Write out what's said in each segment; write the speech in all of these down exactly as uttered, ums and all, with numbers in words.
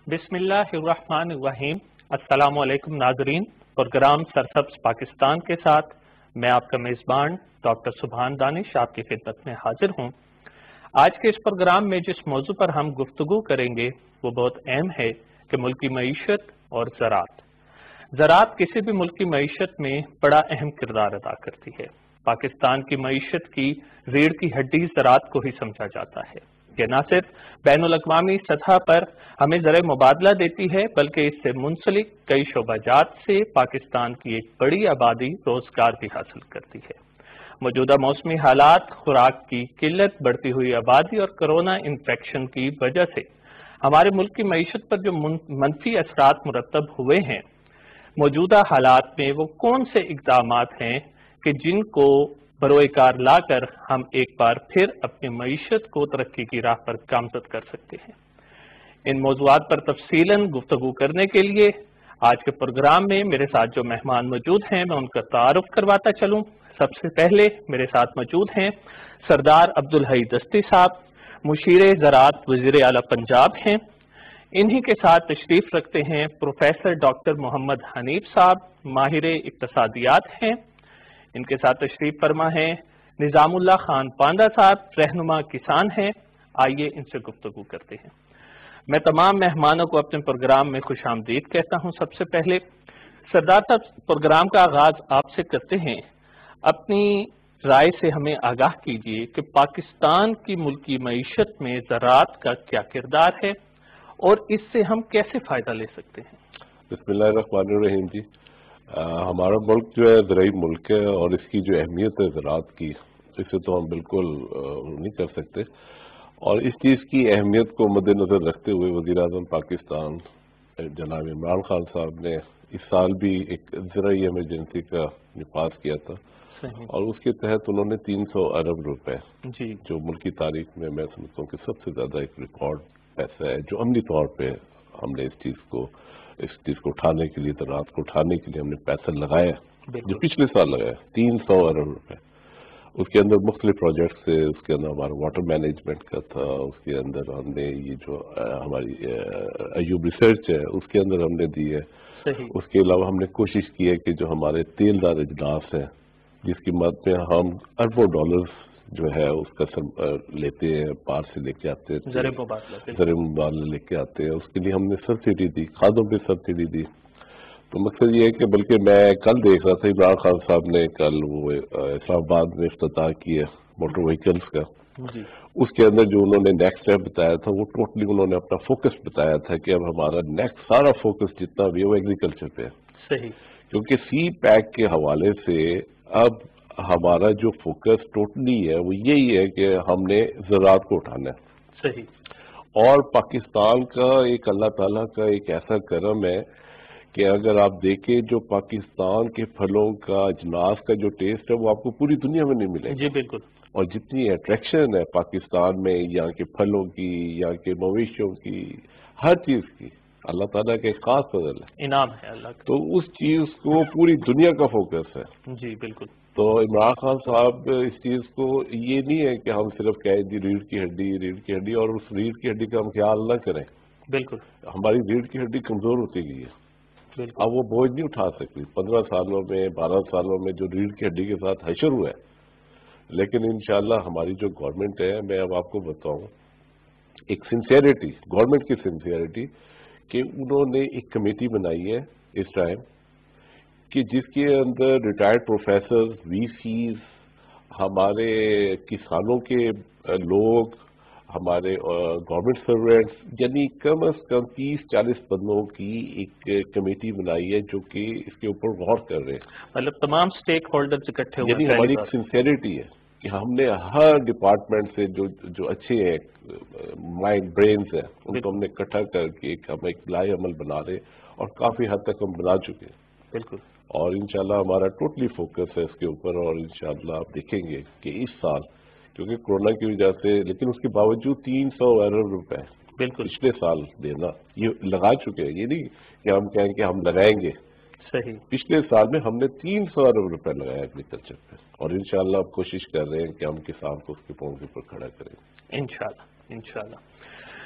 بسم اللہ الرحمن الرحیم۔ السلام علیکم ناظرین، پروگرام سرسبز پاکستان کے ساتھ میں آپ کا میزبان ڈاکٹر سبحان دانش آپ کی خدمت میں حاضر ہوں۔ آج کے اس پروگرام میں جس موضوع پر ہم گفتگو کریں گے وہ بہت اہم ہے کہ ملکی معیشت اور زراعت۔ زراعت کسی بھی ملکی معیشت میں بڑا اہم کردار ادا کرتی ہے۔ پاکستان کی معیشت کی ریڑھ کی ہڈی زراعت کو ہی سمجھا جاتا ہے۔ یہ نہ صرف بین الاقوامی سطح پر ہمیں زرعی مبادلہ دیتی ہے بلکہ اس سے منسلک کئی شعبہ جات سے پاکستان کی ایک بڑی آبادی روزگار بھی حاصل کرتی ہے۔ موجودہ موسمی حالات، خوراک کی قلت، بڑھتی ہوئی آبادی اور کرونا انفیکشن کی وجہ سے ہمارے ملک کی معیشت پر جو منفی اثرات مرتب ہوئے ہیں، موجودہ حالات میں وہ کون سے اقدامات ہیں کہ جن کو بروئے کار لا کر ہم ایک بار پھر اپنی معیشت کو ترقی کی راہ پر گامزن کر سکتے ہیں۔ ان موضوعات پر تفصیلاً گفتگو کرنے کے لیے آج کے پروگرام میں میرے ساتھ جو مہمان موجود ہیں میں ان کا تعارف کرواتا چلوں۔ سب سے پہلے میرے ساتھ موجود ہیں سردار عبدالحی دستی صاحب، مشیر زراعت وزیر اعلیٰ پنجاب ہیں۔ انہی کے ساتھ تشریف رکھتے ہیں پروفیسر ڈاکٹر محمد حنیف صاحب، ماہر اقتصادیات ہیں۔ ان کے ساتھ تشریف فرما ہیں نظام اللہ خان پاندہ صاحب، رہنما کسان ہیں۔ آئیے ان سے گفتگو کرتے ہیں۔ میں تمام مہمانوں کو اپنے پروگرام میں خوش آمدید کہتا ہوں۔ سب سے پہلے سردار صاحب، پروگرام کا آغاز آپ سے کرتے ہیں۔ اپنی رائے سے ہمیں آگاہ کیجیے کہ پاکستان کی ملکی معیشت میں زراعت کا کیا کردار ہے اور اس سے ہم کیسے فائدہ لے سکتے ہیں؟ بسم اللہ الرحمن الرحیم جی، ہمارا ملک جو ہے زرعی ملک ہے اور اس کی جو اہمیت ہے زراعت کی، اسے تو ہم بالکل نہیں کر سکتے، اور اس چیز کی اہمیت کو مد نظر رکھتے ہوئے وزیر اعظم پاکستان جناب عمران خان صاحب نے اس سال بھی ایک زرعی ایمرجنسی کا پاس کیا تھا، اور اس کے تحت انہوں نے تین سو ارب روپے جی جو ملکی تاریخ میں میں سمجھتا ہوں کہ سب سے زیادہ ایک ریکارڈ پیسہ ہے جو عملی طور پہ ہم نے اس چیز کو اس چیز کو اٹھانے کے لیے زراعت کو اٹھانے کے لیے ہم نے پیسہ لگایا جو پچھلے سال لگایا تین سو ارب روپے۔ اس کے اندر مختلف پروجیکٹس تھے، اس کے اندر ہمارا واٹر مینجمنٹ کا تھا، اس کے اندر ہم نے یہ جو ہماری ایوب ریسرچ ہے اس کے اندر ہم نے دی ہے، اس کے علاوہ ہم نے کوشش کی ہے کہ جو ہمارے تیل دار اجلاس ہیں جس کی مد میں ہم اربوں ڈالرز جو ہے اس کا لیتے ہیں، باہر سے لے کے آتے ہیں، زرعی مبادلہ زرعی مبادلہ لے کے آتے ہیں، اس کے لیے ہم نے سبسڈی دی، کھادوں پہ سبسڈی دی۔ تو مقصد یہ ہے کہ بلکہ میں کل دیکھ رہا تھا عمران خان صاحب نے کل وہ اسلام آباد میں افتتاح کیا موٹر وہیکلس کا، اس کے اندر جو انہوں نے نیکسٹ اسٹیپ بتایا تھا وہ ٹوٹلی انہوں نے اپنا فوکس بتایا تھا کہ اب ہمارا نیکسٹ سارا فوکس جتنا بھی ہے وہ ایگریکلچر پہ ہے، صحیح، کیونکہ سی پیک کے حوالے سے اب ہمارا جو فوکس ٹوٹلی ہے وہ یہی ہے کہ ہم نے زراعت کو اٹھانا ہے۔ صحیح، اور پاکستان کا ایک اللہ تعالیٰ کا ایک ایسا کرم ہے کہ اگر آپ دیکھیں جو پاکستان کے پھلوں کا اجناس کا جو ٹیسٹ ہے وہ آپ کو پوری دنیا میں نہیں ملے گا۔ جی بالکل، اور جتنی اٹریکشن ہے پاکستان میں یہاں کے پھلوں کی، یہاں کے مویشیوں کی، ہر چیز کی، اللہ تعالیٰ کا ایک خاص فضل ہے، انعام ہے اللہ کا۔ تو اس چیز کو پوری دنیا کا فوکس ہے۔ جی بالکل، تو عمران خان صاحب اس چیز کو یہ نہیں ہے کہ ہم صرف کہیں جی ریڑھ کی ہڈی ریڑھ کی ہڈی اور اس ریڑھ کی ہڈی کا ہم خیال نہ کریں، بالکل ہماری ریڑھ کی ہڈی کمزور ہوتی گئی ہے، اب وہ بوجھ نہیں اٹھا سکتی۔ پندرہ سالوں میں بارہ سالوں میں جو ریڑھ کی ہڈی کے ساتھ حشر ہوا ہے، لیکن انشاءاللہ ہماری جو گورنمنٹ ہے، میں اب آپ کو بتاؤں ایک سنسیئرٹی، گورنمنٹ کی سنسیئرٹی کہ انہوں نے ایک کمیٹی بنائی ہے اس ٹائم کہ جس کے اندر ریٹائرڈ پروفیسر، وی سیز، ہمارے کسانوں کے لوگ، ہمارے گورنمنٹ سرونٹس، یعنی کم از کم تیس چالیس بندوں کی ایک کمیٹی بنائی ہے جو کہ اس کے اوپر غور کر رہے ہیں، مطلب تمام سٹیک ہولڈرز اکٹھے ہوئے ہیں۔ یعنی ہماری ایک سنسیئرٹی ہے کہ ہم نے ہر ڈپارٹمنٹ سے جو جو اچھے ہیں مائنڈ برینز ہیں ان کو ہم نے اکٹھا کر کے ہم ایک لائے عمل بنا رہے اور کافی حد تک ہم بنا چکے ہیں، بالکل، اور انشاءاللہ ہمارا ٹوٹلی فوکس ہے اس کے اوپر، اور انشاءاللہ آپ دیکھیں گے کہ اس سال کیونکہ کورونا کی وجہ سے، لیکن اس کے باوجود تین سو ارب روپے بالکل پچھلے سال دینا یہ لگا چکے ہیں، یہ نہیں کہ ہم کہیں کہ ہم لگائیں گے، صحیح، پچھلے سال میں ہم نے تین سو ارب روپے لگایا ایگریکلچر پہ، اور انشاءاللہ اب کوشش کر رہے ہیں کہ ہم کسان کو اس کے پاؤں کے اوپر کھڑا کریں۔ انشاءاللہ انشاءاللہ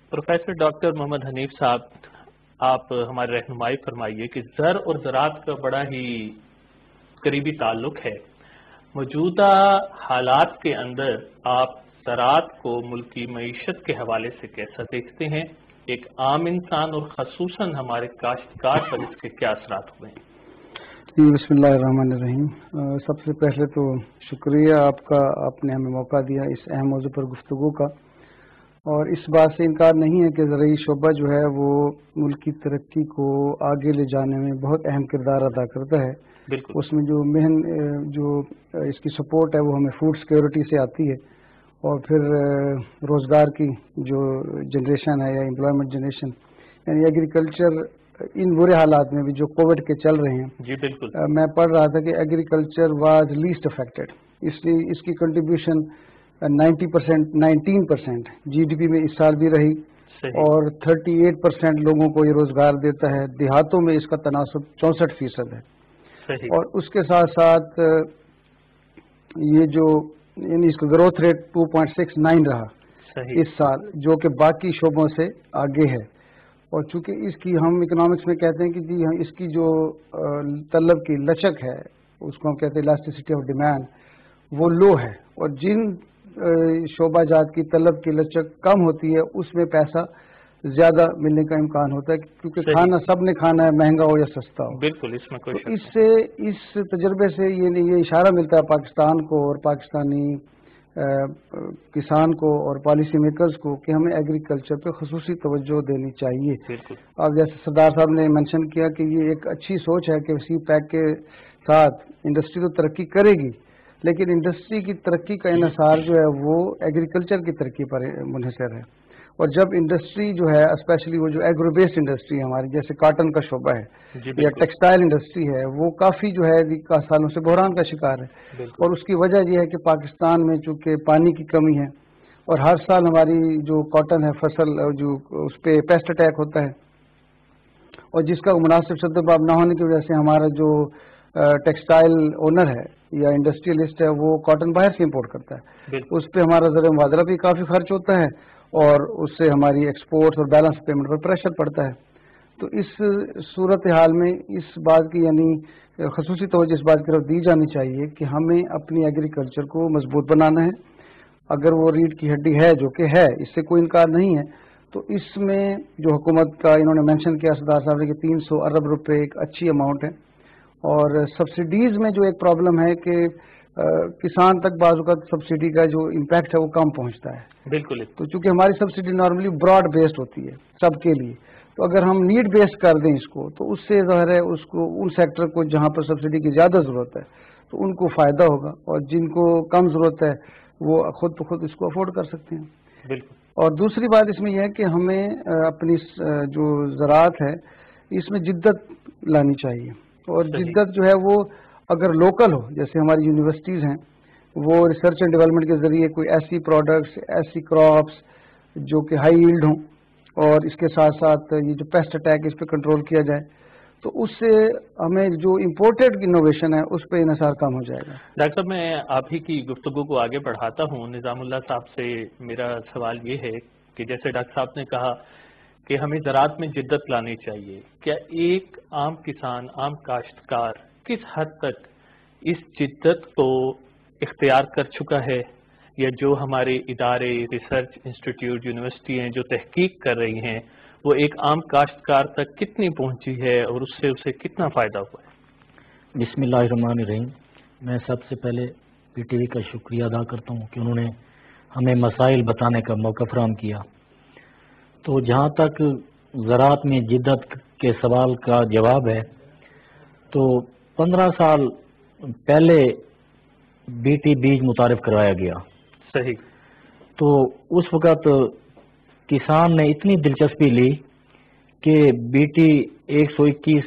प्रोफेसर डॉक्टर मोहम्मद हनीफ साहब, आप हमारे रहनुमाई फरमाइए कि ज़र और ज़राअत का बड़ा ही करीबी ताल्लुक है। मौजूदा हालात के अंदर आप ज़राअत को मुल्की मईशत के हवाले से कैसा देखते हैं? एक आम इंसान और खसूसन हमारे काश्तकार पर इसके क्या असरात हुए हैं? जी, बिस्मिल्लाहिर्रहमानिर्रहीम। सबसे पहले तो शुक्रिया आपका, आपने हमें मौका दिया इस अहम मौजू पर गुफ्तगू का। और इस बात से इनकार नहीं है कि ज़राई शोबा जो है वो मुल्क की तरक्की को आगे ले जाने में बहुत अहम किरदार अदा करता है। उसमें जो मेन जो इसकी सपोर्ट है वो हमें फूड सिक्योरिटी से आती है, और फिर रोज़गार की जो जनरेशन है या एम्प्लॉयमेंट जनरेशन, यानी एग्रीकल्चर इन बुरे हालात में भी जो कोविड के चल रहे हैं। जी बिल्कुल। मैं पढ़ रहा था कि एग्रीकल्चर वाज लीस्ट अफेक्टेड, इसलिए इसकी contribution ninety percent nineteen percent G D P में इस साल भी रही, और थर्टी एट परसेंट लोगों को ये रोजगार देता है। देहातों में इसका तनासब चौंसठ फीसद है। सही। और उसके साथ साथ ये जो यानी इसका growth rate two point six nine रहा सही। इस साल, जो कि बाकी शोबों से आगे है। और चूंकि इसकी हम इकोनॉमिक्स में कहते हैं कि जी हम इसकी जो तलब की लचक है, उसको हम कहते हैं इलास्टिसिटी ऑफ डिमांड, वो लो है। और जिन शोबा जात की तलब की लचक कम होती है उसमें पैसा ज्यादा मिलने का इम्कान होता है, क्योंकि खाना सब ने खाना है, महंगा हो या सस्ता हो। बिल्कुल, इसमें कोई तो इससे इस तजर्बे से ये ये इशारा मिलता है पाकिस्तान को और पाकिस्तानी आ, किसान को और पॉलिसी मेकर्स को कि हमें एग्रीकल्चर पे खसूसी तवज्जो देनी चाहिए। अब जैसे सरदार साहब ने मेंशन किया कि ये एक अच्छी सोच है कि सी पैक के साथ इंडस्ट्री तो तरक्की करेगी, लेकिन इंडस्ट्री की तरक्की का इन्हिसार जो है वो एग्रीकल्चर की तरक्की पर मुनहसर है। और जब इंडस्ट्री जो है, स्पेशली वो जो एग्रो बेस्ड इंडस्ट्री है हमारी, जैसे कॉटन का शोबा है या टेक्सटाइल इंडस्ट्री है, वो काफ़ी जो है का सालों से बहरान का शिकार है। और उसकी वजह यह है कि पाकिस्तान में चूँकि पानी की कमी है, और हर साल हमारी जो कॉटन है फसल जो उस पर पेस्ट अटैक होता है, और जिसका मुनासिब सद्दबाब न होने की वजह से हमारा जो टेक्सटाइल ओनर है या इंडस्ट्रियलिस्ट है वो कॉटन बाहर से इंपोर्ट करता है। उस पर हमारा ज़र मुबादला भी काफ़ी खर्च होता है, और उससे हमारी एक्सपोर्ट्स और बैलेंस पेमेंट पर प्रेशर पड़ता है। तो इस सूरत हाल में इस बात की यानी खसूसी तवज्जो इस बात की तरफ दी जानी चाहिए कि हमें अपनी एग्रीकल्चर को मजबूत बनाना है। अगर वो रीढ़ की हड्डी है, जो कि है, इससे कोई इनकार नहीं है, तो इसमें जो हुकूमत का इन्होंने मेंशन किया सरदार साहब ने कि तीन सौ अरब रुपए एक अच्छी अमाउंट है। और सब्सिडीज में जो एक प्रॉब्लम है कि आ, किसान तक बाज़ का सब्सिडी का जो इम्पैक्ट है वो कम पहुंचता है। बिल्कुल। तो चूंकि हमारी सब्सिडी नॉर्मली ब्रॉड बेस्ड होती है सबके लिए, तो अगर हम नीड बेस्ड कर दें इसको, तो उससे ज़ाहिर है उसको उन सेक्टर को जहां पर सब्सिडी की ज़्यादा ज़रूरत है तो उनको फ़ायदा होगा, और जिनको कम ज़रूरत है वो खुद ब खुद इसको अफोर्ड कर सकते हैं। बिल्कुल। और दूसरी बात इसमें यह है कि हमें अपनी जो ज़राअत है इसमें जिद्दत लानी चाहिए। और जिद्दत जो है वो अगर लोकल हो, जैसे हमारी यूनिवर्सिटीज़ हैं, वो रिसर्च एंड डेवलपमेंट के ज़रिए कोई ऐसी प्रोडक्ट्स, ऐसी क्रॉप्स जो कि हाई यील्ड हों, और इसके साथ साथ ये जो पेस्ट अटैक इस पर कंट्रोल किया जाए, तो उससे हमें जो इम्पोर्टेड इनोवेशन है उस पर इन्हिसार कम हो जाएगा। डॉक्टर साहब, मैं आप ही की गुफ्तगू को आगे बढ़ाता हूँ। निज़ामुल्लाह साहब से मेरा सवाल ये है कि जैसे डॉक्टर साहब ने कहा कि हमें ज़राअत में जिद्दत लानी चाहिए, क्या एक आम किसान, आम काश्तकार किस हद तक इस जिद्दत को इख्तियार कर चुका है, या जो हमारे इदारे, रिसर्च इंस्टीट्यूट, यूनिवर्सिटी हैं जो तहकीक कर रही हैं, वो एक आम काश्तकार तक कितनी पहुंची है और उससे उसे कितना फ़ायदा हुआ है? बिस्मिल्लाहिर्रहमानिर्रहीम। मैं सबसे पहले पी टी वी का शुक्रिया अदा करता हूँ कि उन्होंने हमें मसाइल बताने का मौका फराहम किया। तो जहाँ तक ज़राअत में जिद्दत के सवाल का जवाब है, तो पंद्रह साल पहले बीटी बीज मुतारिफ करवाया गया। सही। तो उस वक़्त किसान ने इतनी दिलचस्पी ली कि बीटी एक सौ इक्कीस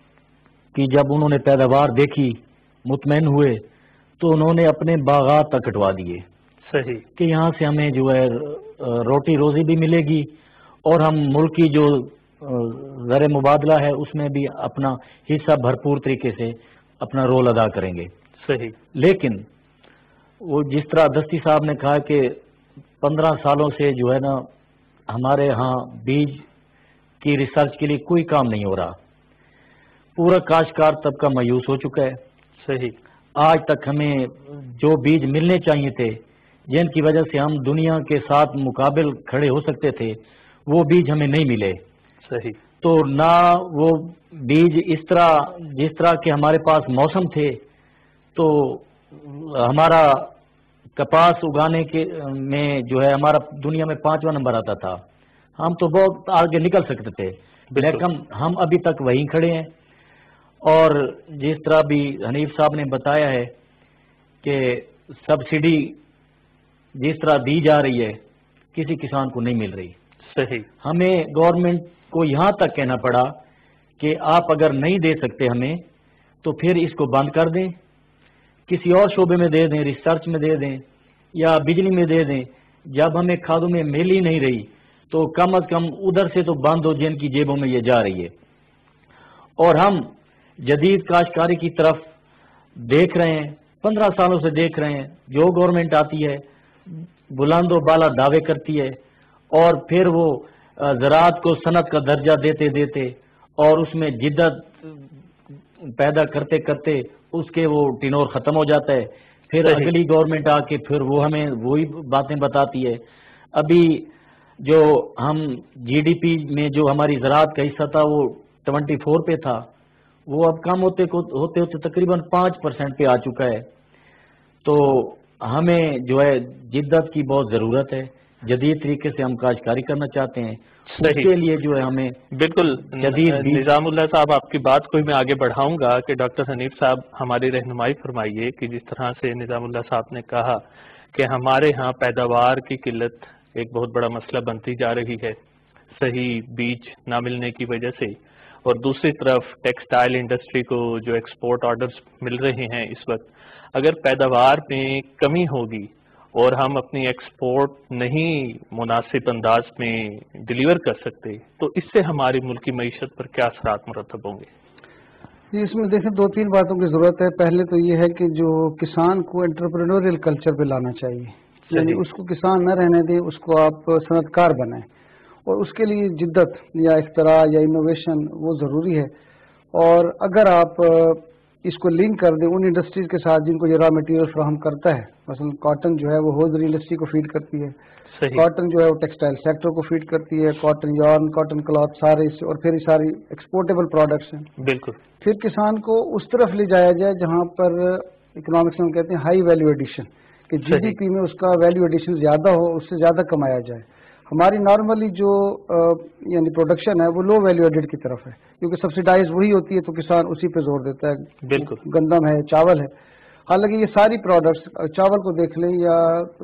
की जब उन्होंने पैदावार देखी, मुतमईन हुए, तो उन्होंने अपने बागात तक कटवा दिए। सही। कि यहाँ से हमें जो है रोटी रोजी भी मिलेगी, और हम मुल्क की जो ज़र मुबादला है उसमें भी अपना हिस्सा भरपूर तरीके से अपना रोल अदा करेंगे। सही। लेकिन वो जिस तरह दस्ती साहब ने कहा कि पंद्रह सालों से जो है ना ہمارے ہاں بیج کی ریسرچ کے لیے کوئی کام نہیں ہو رہا. پورا کاشتکار طبقہ مایوس ہو چکا ہے. صحیح. آج تک ہمیں جو بیج ملنے چاہیے تھے، جن کی وجہ سے ہم دنیا کے ساتھ مقابل کھڑے ہو سکتے تھے، وہ بیج ہمیں نہیں ملے. صحیح. تو نہ وہ بیج اس طرح جس طرح کے ہمارے پاس موسم تھے، تو ہمارا کپاس اگانے کے میں جو ہے ہمارا دنیا میں پانچواں نمبر آتا تھا. ہم تو بہت آگے نکل سکتے تھے، لیکن ہم ابھی تک وہیں کھڑے ہیں. اور جس طرح بھی حنیف صاحب نے بتایا ہے کہ سبسڈی جس طرح دی جا رہی ہے کسی کسان کو نہیں مل رہی. صحیح. ہمیں گورنمنٹ کو یہاں تک کہنا پڑا کہ آپ اگر نہیں دے سکتے ہمیں تو پھر اس کو بند کر دیں، کسی اور شعبے میں دے دیں، ریسرچ میں دے دیں یا بجلی میں دے دیں. جب ہمیں کھادوں میں مل ہی نہیں رہی تو کم از کم ادھر سے تو بند ہو جن کی جیبوں میں یہ جا رہی ہے. اور ہم جدید کاشتکاری کی طرف دیکھ رہے ہیں، پندرہ سالوں سے دیکھ رہے ہیں. جو گورنمنٹ آتی ہے بلند و بالا دعوے کرتی ہے اور پھر وہ زراعت کو صنعت کا درجہ دیتے دیتے اور اس میں جدت پیدا کرتے کرتے اس کے وہ ٹینور ختم ہو جاتا ہے. پھر اگلی گورنمنٹ آ کے پھر وہ ہمیں وہی باتیں بتاتی ہے. ابھی جو ہم جی ڈی پی میں جو ہماری زراعت کا حصہ تھا وہ ٹوینٹی فور پہ تھا، وہ اب کم ہوتے ہوتے ہوتے تقریباً پانچ پرسنٹ پہ آ چکا ہے. تو ہمیں جو ہے جدت کی بہت ضرورت ہے. جدید طریقے سے ہم کاشتکاری کرنا چاہتے ہیں، اس کے لیے جو ہے ہمیں بالکل جدید نظام اللہ صاحب آپ کی بات کو میں آگے بڑھاؤں گا کہ ڈاکٹر حنیف صاحب ہماری رہنمائی فرمائیے کہ جس طرح سے نظام اللہ صاحب نے کہا کہ ہمارے ہاں پیداوار کی قلت ایک بہت بڑا مسئلہ بنتی جا رہی ہے صحیح بیج نہ ملنے کی وجہ سے، اور دوسری طرف ٹیکسٹائل انڈسٹری کو جو ایکسپورٹ آرڈرز مل رہے ہیں اس وقت، اگر پیداوار میں کمی ہوگی اور ہم اپنی ایکسپورٹ نہیں مناسب انداز میں ڈیلیور کر سکتے تو اس سے ہماری ملکی معیشت پر کیا اثرات مرتب ہوں گے؟ اس میں دیکھیں دو تین باتوں کی ضرورت ہے. پہلے تو یہ ہے کہ جو کسان کو انٹرپرینوریل کلچر پہ لانا چاہیے، یعنی اس کو کسان نہ رہنے دیں، اس کو آپ صنعت کار بنائیں، اور اس کے لیے جدت یا اختراع یا انوویشن وہ ضروری ہے. اور اگر آپ اس کو لنک کر دیں ان انڈسٹریز کے ساتھ جن کو یہ را مٹیریل فراہم کرتا ہے، مثلا کاٹن جو ہے وہ ہوزری انڈسٹری کو فیڈ کرتی ہے، کاٹن جو ہے وہ ٹیکسٹائل سیکٹر کو فیڈ کرتی ہے، کاٹن یارن، کاٹن کلاتھ سارے، اور پھر یہ ساری ایکسپورٹیبل پروڈکٹس ہیں. بالکل. پھر کسان کو اس طرف لے جایا جائے جہاں پر اکنامکس میں ہم کہتے ہیں ہائی ویلیو ایڈیشن، کہ جی ڈی پی میں اس کا ویلیو ایڈیشن زیادہ ہو، اس سے زیادہ کمایا جائے. ہماری نارملی جو یعنی پروڈکشن ہے وہ لو ویلیو ایڈڈ کی طرف ہے، کیونکہ سبسیڈائز وہی ہوتی ہے تو کسان اسی پہ زور دیتا ہے. بالکل. گندم ہے، چاول ہے. حالانکہ یہ ساری پروڈکٹس، چاول کو دیکھ لیں یا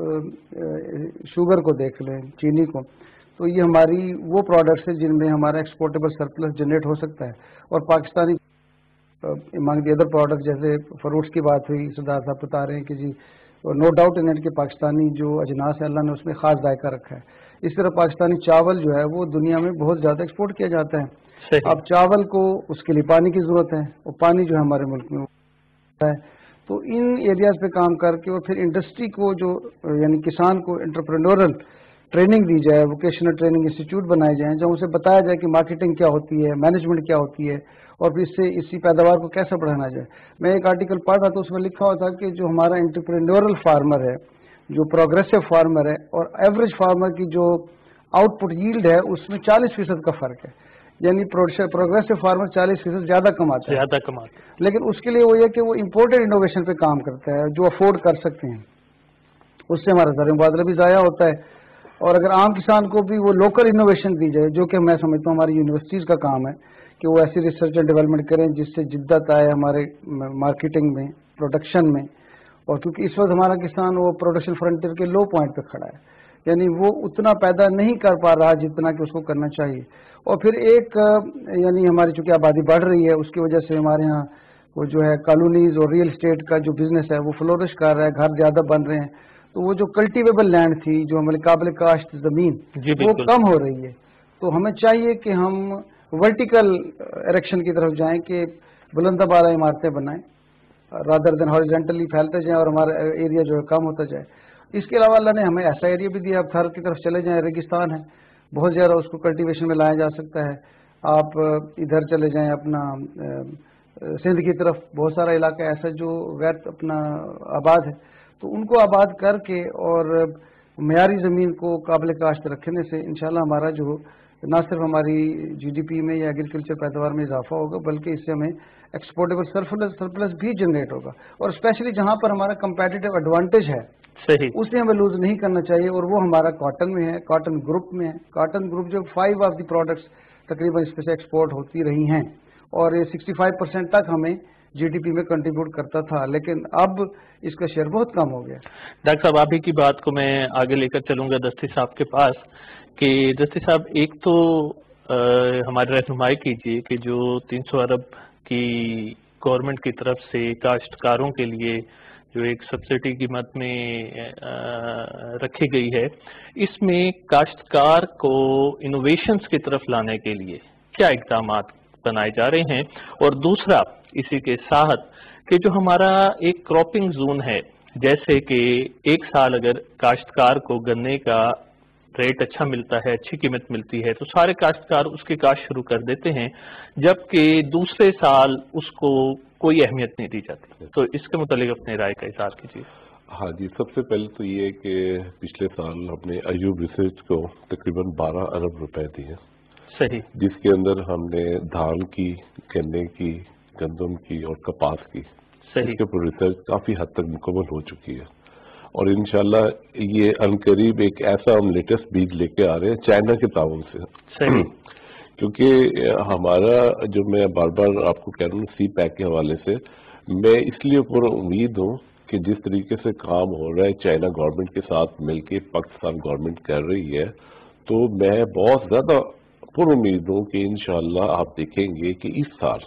شوگر کو دیکھ لیں، چینی کو، تو یہ ہماری وہ پروڈکٹس ہیں جن میں ہمارا ایکسپورٹیبل سرپلس جنریٹ ہو سکتا ہے. اور Pakistani among the other product جیسے فروٹس کی بات ہوئی، سردار صاحب بتا رہے ہیں کہ جی نو ڈاؤٹ ان اٹ کہ پاکستانی جو اجناس ہے اللہ نے اس میں خاص ذائقہ رکھا ہے. اس طرح پاکستانی چاول جو ہے وہ دنیا میں بہت زیادہ ایکسپورٹ کیا جاتا ہے. اب چاول کو اس کے لیے پانی کی ضرورت ہے، اور پانی جو ہے ہمارے ملک میں ہے. تو ان ایریاز پہ کام کر کے اور پھر انڈسٹری کو جو یعنی کسان کو انٹرپرینورل ٹریننگ دی جائے، ووکیشنل ٹریننگ انسٹیٹیوٹ بنائے جائیں جہاں اسے بتایا جائے کہ مارکیٹنگ کیا ہوتی ہے، مینجمنٹ کیا ہوتی ہے، اور پھر اس سے اسی پیداوار کو کیسے بڑھانا جائے. میں ایک آرٹیکل پڑھ رہا تھا، اس میں لکھا ہوا تھا کہ جو ہمارا انٹرپرینورل فارمر ہے، جو پروگریسو فارمر ہے، اور ایوریج فارمر کی جو آؤٹ پٹ ییلڈ ہے اس میں چالیس فیصد کا فرق ہے. یعنی پروگریسو فارمر چالیس فیصد زیادہ کماتا ہے زیادہ کماتا ہے لیکن اس کے لیے وہ یہ کہ وہ امپورٹڈ انوویشن پہ کام کرتا ہے جو افورڈ کر سکتے ہیں. اس سے ہمارا زر مبادلہ بھی ضائع ہوتا ہے. اور اگر عام کسان کو بھی وہ لوکل انوویشن دی جائے، جو کہ میں سمجھتا ہوں ہماری یونیورسٹیز کا کام ہے کہ وہ ایسی ریسرچ اینڈ ڈیولپمنٹ کریں جس سے جدت آئے ہمارے مارکیٹنگ میں، پروڈکشن میں. اور کیونکہ اس وقت ہمارا کسان وہ پروڈکشن فرنٹیئر کے لو پوائنٹ پہ کھڑا ہے، یعنی وہ اتنا پیدا نہیں کر پا رہا جتنا کہ اس کو کرنا چاہیے. اور پھر ایک یعنی ہماری چونکہ آبادی بڑھ رہی ہے، اس کی وجہ سے ہمارے ہاں وہ جو ہے کالونیز اور ریئل اسٹیٹ کا جو بزنس ہے وہ فلورش کر رہا ہے، گھر زیادہ بن رہے ہیں. تو وہ جو کلٹیویبل لینڈ تھی، جو ہمارے قابل کاشت زمین، وہ کم ہو رہی ہے. تو ہمیں چاہیے کہ ہم ورٹیکل ایریکشن کی طرف جائیں کہ بلند بالا عمارتیں بنائیں رادر دین ہاریزونٹلی پھیلتے جائیں اور ہمارا ایریا جو ہے کم ہوتا جائے. اس کے علاوہ اللہ نے ہمیں ایسا ایریا بھی دیا، اب تھر کی طرف چلے جائیں، ریگستان ہے، بہت زیادہ اس کو کلٹیویشن میں لایا جا سکتا ہے. آپ ادھر چلے جائیں اپنا سندھ کی طرف، بہت سارا علاقہ ایسا جو غیر اپنا آباد ہے، تو ان کو آباد کر کے اور معیاری زمین کو قابل کاشت رکھنے سے انشاءاللہ ہمارا جو نہ صرف ہماری جی ڈی پی میں یا ایگریکلچر پیداوار میں اضافہ ہوگا، بلکہ اس سے ہمیں ایکسپورٹیبل سرپلس سرپلس بھی جنریٹ ہوگا. اور اسپیشلی جہاں پر ہمارا کمپیٹیٹو ایڈوانٹیج ہے صحیح، اسے ہمیں لوز نہیں کرنا چاہیے، اور وہ ہمارا کاٹن میں ہے، کاٹن گروپ میں ہے. کاٹن گروپ جو فائیو آف دی پروڈکٹس تقریباً اس پہ سے ایکسپورٹ ہوتی رہی ہیں، اور یہ سکسٹی فائیو پرسینٹ تک ہمیں جی ڈی پی میں کنٹریبیوٹ کرتا تھا، لیکن اب اس کا شیئر بہت کم ہو گیا. ڈاکٹر صاحب آپ ہی کی بات کو میں آگے لے کر چلوں گا دستی صاحب کے پاس کہ دستی صاحب ایک تو ہماری رہنمائی کیجیے کہ جو تین سو ارب کی گورنمنٹ کی طرف سے کاشتکاروں کے لیے جو ایک سبسڈی قیمت میں رکھی گئی ہے، اس میں کاشتکار کو انوویشنز کی طرف لانے کے لیے کیا اقدامات بنائے جا رہے ہیں؟ اور دوسرا اسی کے ساتھ کہ جو ہمارا ایک کراپنگ زون ہے، جیسے کہ ایک سال اگر کاشتکار کو گنے کا ریٹ اچھا ملتا ہے، اچھی قیمت ملتی ہے، تو سارے کاشتکار اس کی کاشت شروع کر دیتے ہیں، جبکہ دوسرے سال اس کو کوئی اہمیت نہیں دی جاتی. تو اس کے متعلق اپنے رائے کا اظہار کیجیے. ہاں جی، سب سے پہلے تو یہ کہ پچھلے سال ہم نے ایوب ریسرچ کو تقریباً بارہ ارب روپے دیے، صحیح، جس کے اندر ہم نے دھان کی، گنے کی، گندم کی اور کپاس کی، اس کے اوپر ریسرچ کافی حد تک مکمل ہو چکی ہے. اور انشاءاللہ یہ عنقریب ایک ایسا ہم لیٹسٹ بیج لے کے آ رہے ہیں چائنا کے تعاون سے. صحیح، کیونکہ ہمارا جو میں بار بار آپ کو کہہ رہا ہوں سی پیک کے حوالے سے، میں اس لیے پر امید ہوں کہ جس طریقے سے کام ہو رہا ہے چائنا گورنمنٹ کے ساتھ مل کے پاکستان گورنمنٹ کر رہی ہے، تو میں بہت زیادہ پر امید ہوں کہ انشاءاللہ آپ دیکھیں گے کہ اس سال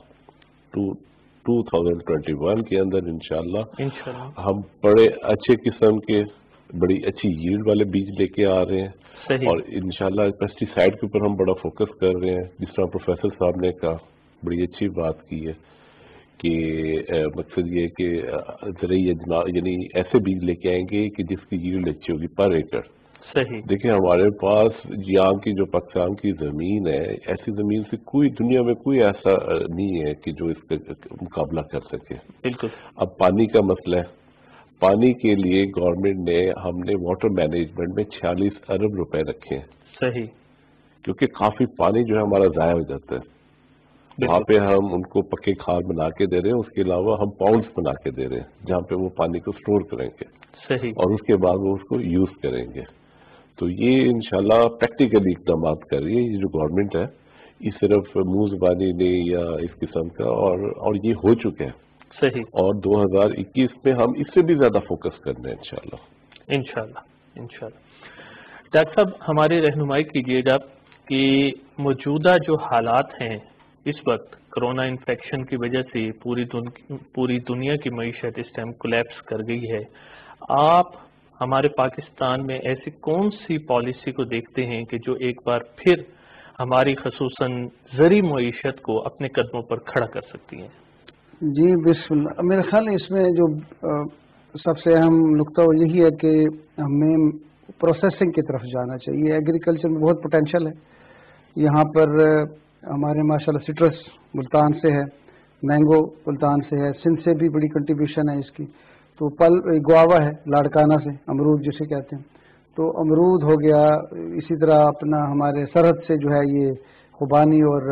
ٹو تھاؤزینڈ ٹوینٹی ون کے اندر انشاءاللہ ہم بڑے اچھے قسم کے بڑی اچھی ییلڈ والے بیج لے کے آ رہے ہیں. اور انشاءاللہ پیسٹی سائڈ کے اوپر ہم بڑا فوکس کر رہے ہیں، جس طرح پروفیسر صاحب نے کہا، بڑی اچھی بات کی ہے کہ مقصد یہ کہ زرعی یعنی ایسے بیج لے کے آئیں گے کہ جس کی ییلڈ اچھی ہوگی پر ایکڑ. صحیح، دیکھیں ہمارے پاس یہاں کی جو پاکستان کی زمین ہے، ایسی زمین سے کوئی دنیا میں کوئی ایسا نہیں ہے کہ جو اس کا مقابلہ کر سکے. بالکل. اب پانی کا مسئلہ ہے، پانی کے لیے گورنمنٹ نے ہم نے واٹر مینجمنٹ میں چھیالیس ارب روپے رکھے ہیں. صحیح، کیونکہ کافی پانی جو ہے ہمارا ضائع ہو جاتا ہے. وہاں پہ ہم ان کو پکے کھاد بنا کے دے رہے ہیں، اس کے علاوہ ہم پاؤنڈز بنا کے دے رہے ہیں جہاں پہ وہ پانی کو سٹور کریں گے. صحیح. اور اس کے بعد وہ اس کو یوز کریں گے. تو یہ انشاءاللہ پریکٹیکلی اقدامات کر رہی ہے یہ جو گورنمنٹ ہے، یہ صرف منہ زبانی نہیں یا اس قسم کا، اور اور یہ ہو چکے ہیں. صحیح. اور دو ہزار اکیس میں ہم اس سے بھی زیادہ فوکس کرنا ہے انشاءاللہ. انشاءاللہ انشاءاللہ. ڈاکٹر صاحب ہماری رہنمائی کیجیے گا کہ موجودہ جو حالات ہیں اس وقت کرونا انفیکشن کی وجہ سے پوری دن پوری دنیا کی معیشت اس ٹائم کولیپس کر گئی ہے، آپ ہمارے پاکستان میں ایسی کون سی پالیسی کو دیکھتے ہیں کہ جو ایک بار پھر ہماری خصوصاً زرعی معیشت کو اپنے قدموں پر کھڑا کر سکتی ہیں؟ جی بسم اللہ. میرے خیال اس میں جو سب سے اہم نقطہ وہ یہی ہے کہ ہمیں پروسیسنگ کی طرف جانا چاہیے. ایگریکلچر میں بہت پوٹینشیل ہے یہاں پر. ہمارے ماشاءاللہ سٹرس ملتان سے ہے، مینگو ملتان سے ہے، سندھ سے بھی بڑی کنٹریبیوشن ہے اس کی. تو پل گواوا ہے لاڑکانہ سے، امرود جسے کہتے ہیں، تو امرود ہو گیا. اسی طرح اپنا ہمارے سرحد سے جو ہے یہ خوبانی اور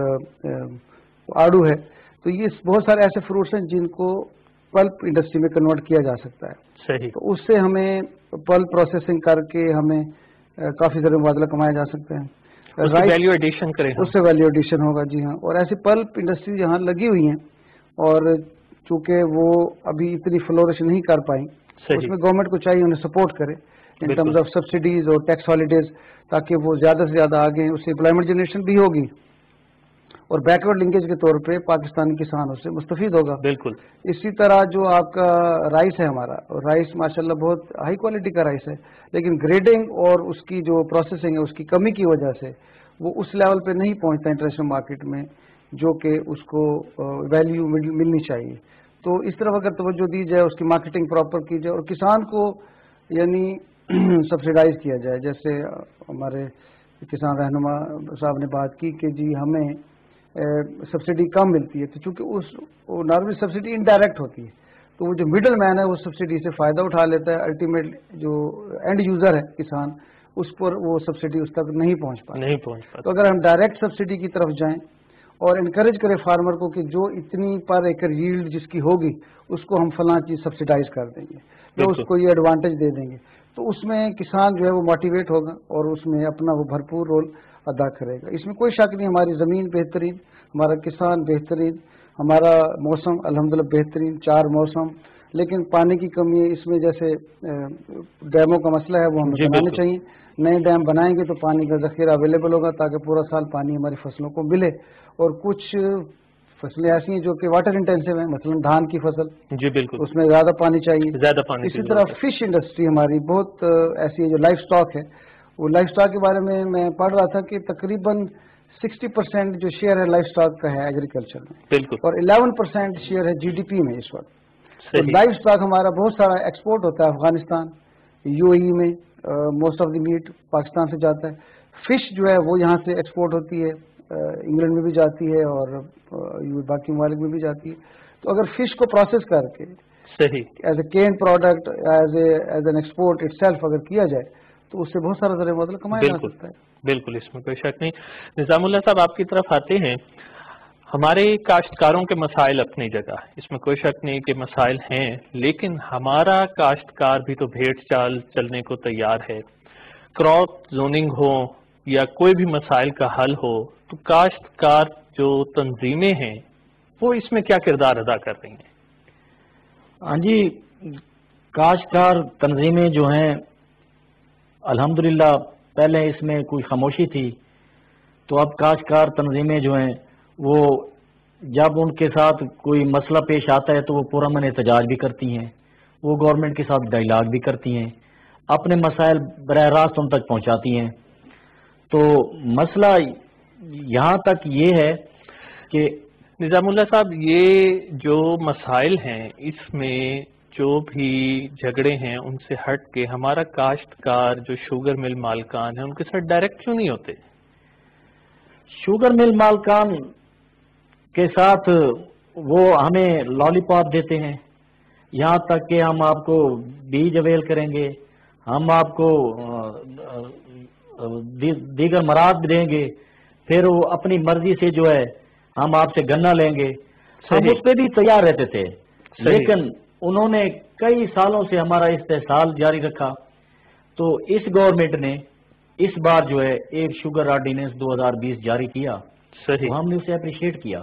آڑو ہے. تو یہ بہت سارے ایسے فروٹس ہیں جن کو پلپ انڈسٹری میں کنورٹ کیا جا سکتا ہے. صحیح. تو اس سے ہمیں پلپ پروسیسنگ کر کے ہمیں کافی زیادہ مبادلہ کمایا جا سکتا ہے. اس سے ویلیو ایڈیشن کریں، اس سے ویلیو ایڈیشن ہوگا. جی ہاں. اور ایسی پلپ انڈسٹری یہاں لگی ہوئی ہیں اور چونکہ وہ ابھی اتنی فلورش نہیں کر پائیں، اس میں گورنمنٹ کو چاہیے انہیں سپورٹ کرے ان ٹرمز آف سبسڈیز اور ٹیکس ہالیڈیز، تاکہ وہ زیادہ سے زیادہ آگے. اس سے امپلائمنٹ جنریشن بھی ہوگی اور بیکورڈ لنکیج کے طور پہ پاکستانی کسان اس سے مستفید ہوگا. بالکل. اسی طرح جو آپ کا رائس ہے ہمارا، رائس ماشاءاللہ بہت ہائی کوالٹی کا رائس ہے، لیکن گریڈنگ اور اس کی جو پروسیسنگ ہے اس کی کمی کی وجہ سے وہ اس لیول پہ نہیں پہنچتا انٹرنیشنل مارکیٹ میں جو کہ اس کو ویلیو ملنی چاہیے. تو اس طرف اگر توجہ دی جائے، اس کی مارکیٹنگ پراپر کی جائے اور کسان کو یعنی سبسیڈائز کیا جائے، جیسے ہمارے کسان رہنما صاحب نے بات کی کہ جی ہمیں سبسڈی کم ملتی ہے، تو چونکہ اس نارملی سبسڈی انڈائریکٹ ہوتی ہے، تو وہ جو مڈل مین ہے وہ سبسڈی سے فائدہ اٹھا لیتا ہے، الٹیمیٹ جو اینڈ یوزر ہے کسان اس پر وہ سبسڈی اس تک نہیں پہنچ پاتا نہیں پہنچ پاتا۔ تو اگر ہم ڈائریکٹ سبسڈی کی طرف جائیں اور انکریج کریں فارمر کو کہ جو اتنی پر ایکر ییلڈ جس کی ہوگی اس کو ہم فلاں چیز سبسڈائز کر دیں گے یا اس کو یہ ایڈوانٹیج دے دیں گے، تو اس میں کسان جو ہے وہ موٹیویٹ ہوگا اور اس میں اپنا وہ بھرپور رول ادا کرے گا۔ اس میں کوئی شک نہیں، ہماری زمین بہترین، ہمارا کسان بہترین، ہمارا موسم الحمدللہ بہترین، چار موسم، لیکن پانی کی کمی ہے۔ اس میں جیسے ڈیموں کا مسئلہ ہے وہ ہمیں بنانے چاہیے، نئے ڈیم بنائیں گے تو پانی کا ذخیرہ اویلیبل ہوگا تاکہ پورا سال پانی ہماری فصلوں کو ملے۔ اور کچھ فصلیں ایسی ہیں جو کہ واٹر انٹینسو ہیں، مثلا دھان کی فصل، جی بالکل، اس میں زیادہ پانی چاہیے، زیادہ پانی۔ اسی طرح فش انڈسٹری ہماری بہت ایسی ہے جو لائف سٹاک ہے، وہ لائف سٹاک کے بارے میں میں پڑھ رہا تھا کہ تقریباً سکسٹی پرسینٹ جو شیئر ہے لائف سٹاک کا ہے ایگریکلچر میں، بالکل، اور الیون پرسینٹ شیئر ہے جی ڈی پی میں اس وقت۔ تو لائف سٹاک ہمارا بہت سارا ایکسپورٹ ہوتا ہے افغانستان، یو اے ای میں most of the meat Pakistan سے جاتا ہے، فش جو ہے وہ یہاں سے ایکسپورٹ ہوتی ہے، انگلینڈ میں بھی جاتی ہے اور باقی ممالک میں بھی جاتی ہے۔ تو اگر فش کو پروسیس کر کے صحیح as a can product as a as an export itself اگر کیا جائے تو اس سے بہت سارا ذریعہ مطلب کمایا جا سکتا ہے۔ بالکل، اس میں کوئی شک نہیں۔ نظام اللہ صاحب آپ کی طرف آتے ہیں، ہمارے کاشتکاروں کے مسائل اپنی جگہ، اس میں کوئی شک نہیں کہ مسائل ہیں، لیکن ہمارا کاشتکار بھی تو بھیڑ چال چلنے کو تیار ہے۔ کراپ زوننگ ہو یا کوئی بھی مسائل کا حل ہو تو کاشتکار جو تنظیمیں ہیں وہ اس میں کیا کردار ادا کر رہی ہیں؟ ہاں جی، کاشتکار تنظیمیں جو ہیں الحمدللہ پہلے اس میں کوئی خاموشی تھی، تو اب کاشتکار تنظیمیں جو ہیں وہ جب ان کے ساتھ کوئی مسئلہ پیش آتا ہے تو وہ پرامن احتجاج بھی کرتی ہیں، وہ گورنمنٹ کے ساتھ ڈائیلاگ بھی کرتی ہیں، اپنے مسائل براہ راست ان تک پہنچاتی ہیں۔ تو مسئلہ یہاں تک یہ ہے کہ نظام اللہ صاحب یہ جو مسائل ہیں اس میں جو بھی جھگڑے ہیں ان سے ہٹ کے ہمارا کاشتکار جو شوگر مل مالکان ہیں ان کے ساتھ ڈائریکٹ کیوں نہیں ہوتے؟ شوگر مل مالکان کے ساتھ وہ ہمیں لالی پاپ دیتے ہیں، یہاں تک کہ ہم آپ کو بیج اویل کریں گے، ہم آپ کو دیگر مراد دیں گے، پھر وہ اپنی مرضی سے جو ہے ہم آپ سے گنا لیں گے، ہم اس پہ بھی تیار رہتے تھے، لیکن انہوں نے کئی سالوں سے ہمارا استحصال جاری رکھا۔ تو اس گورنمنٹ نے اس بار جو ہے ایک شوگر آرڈیننس دو ہزار بیس جاری کیا، تو ہم نے اسے اپریشیٹ کیا،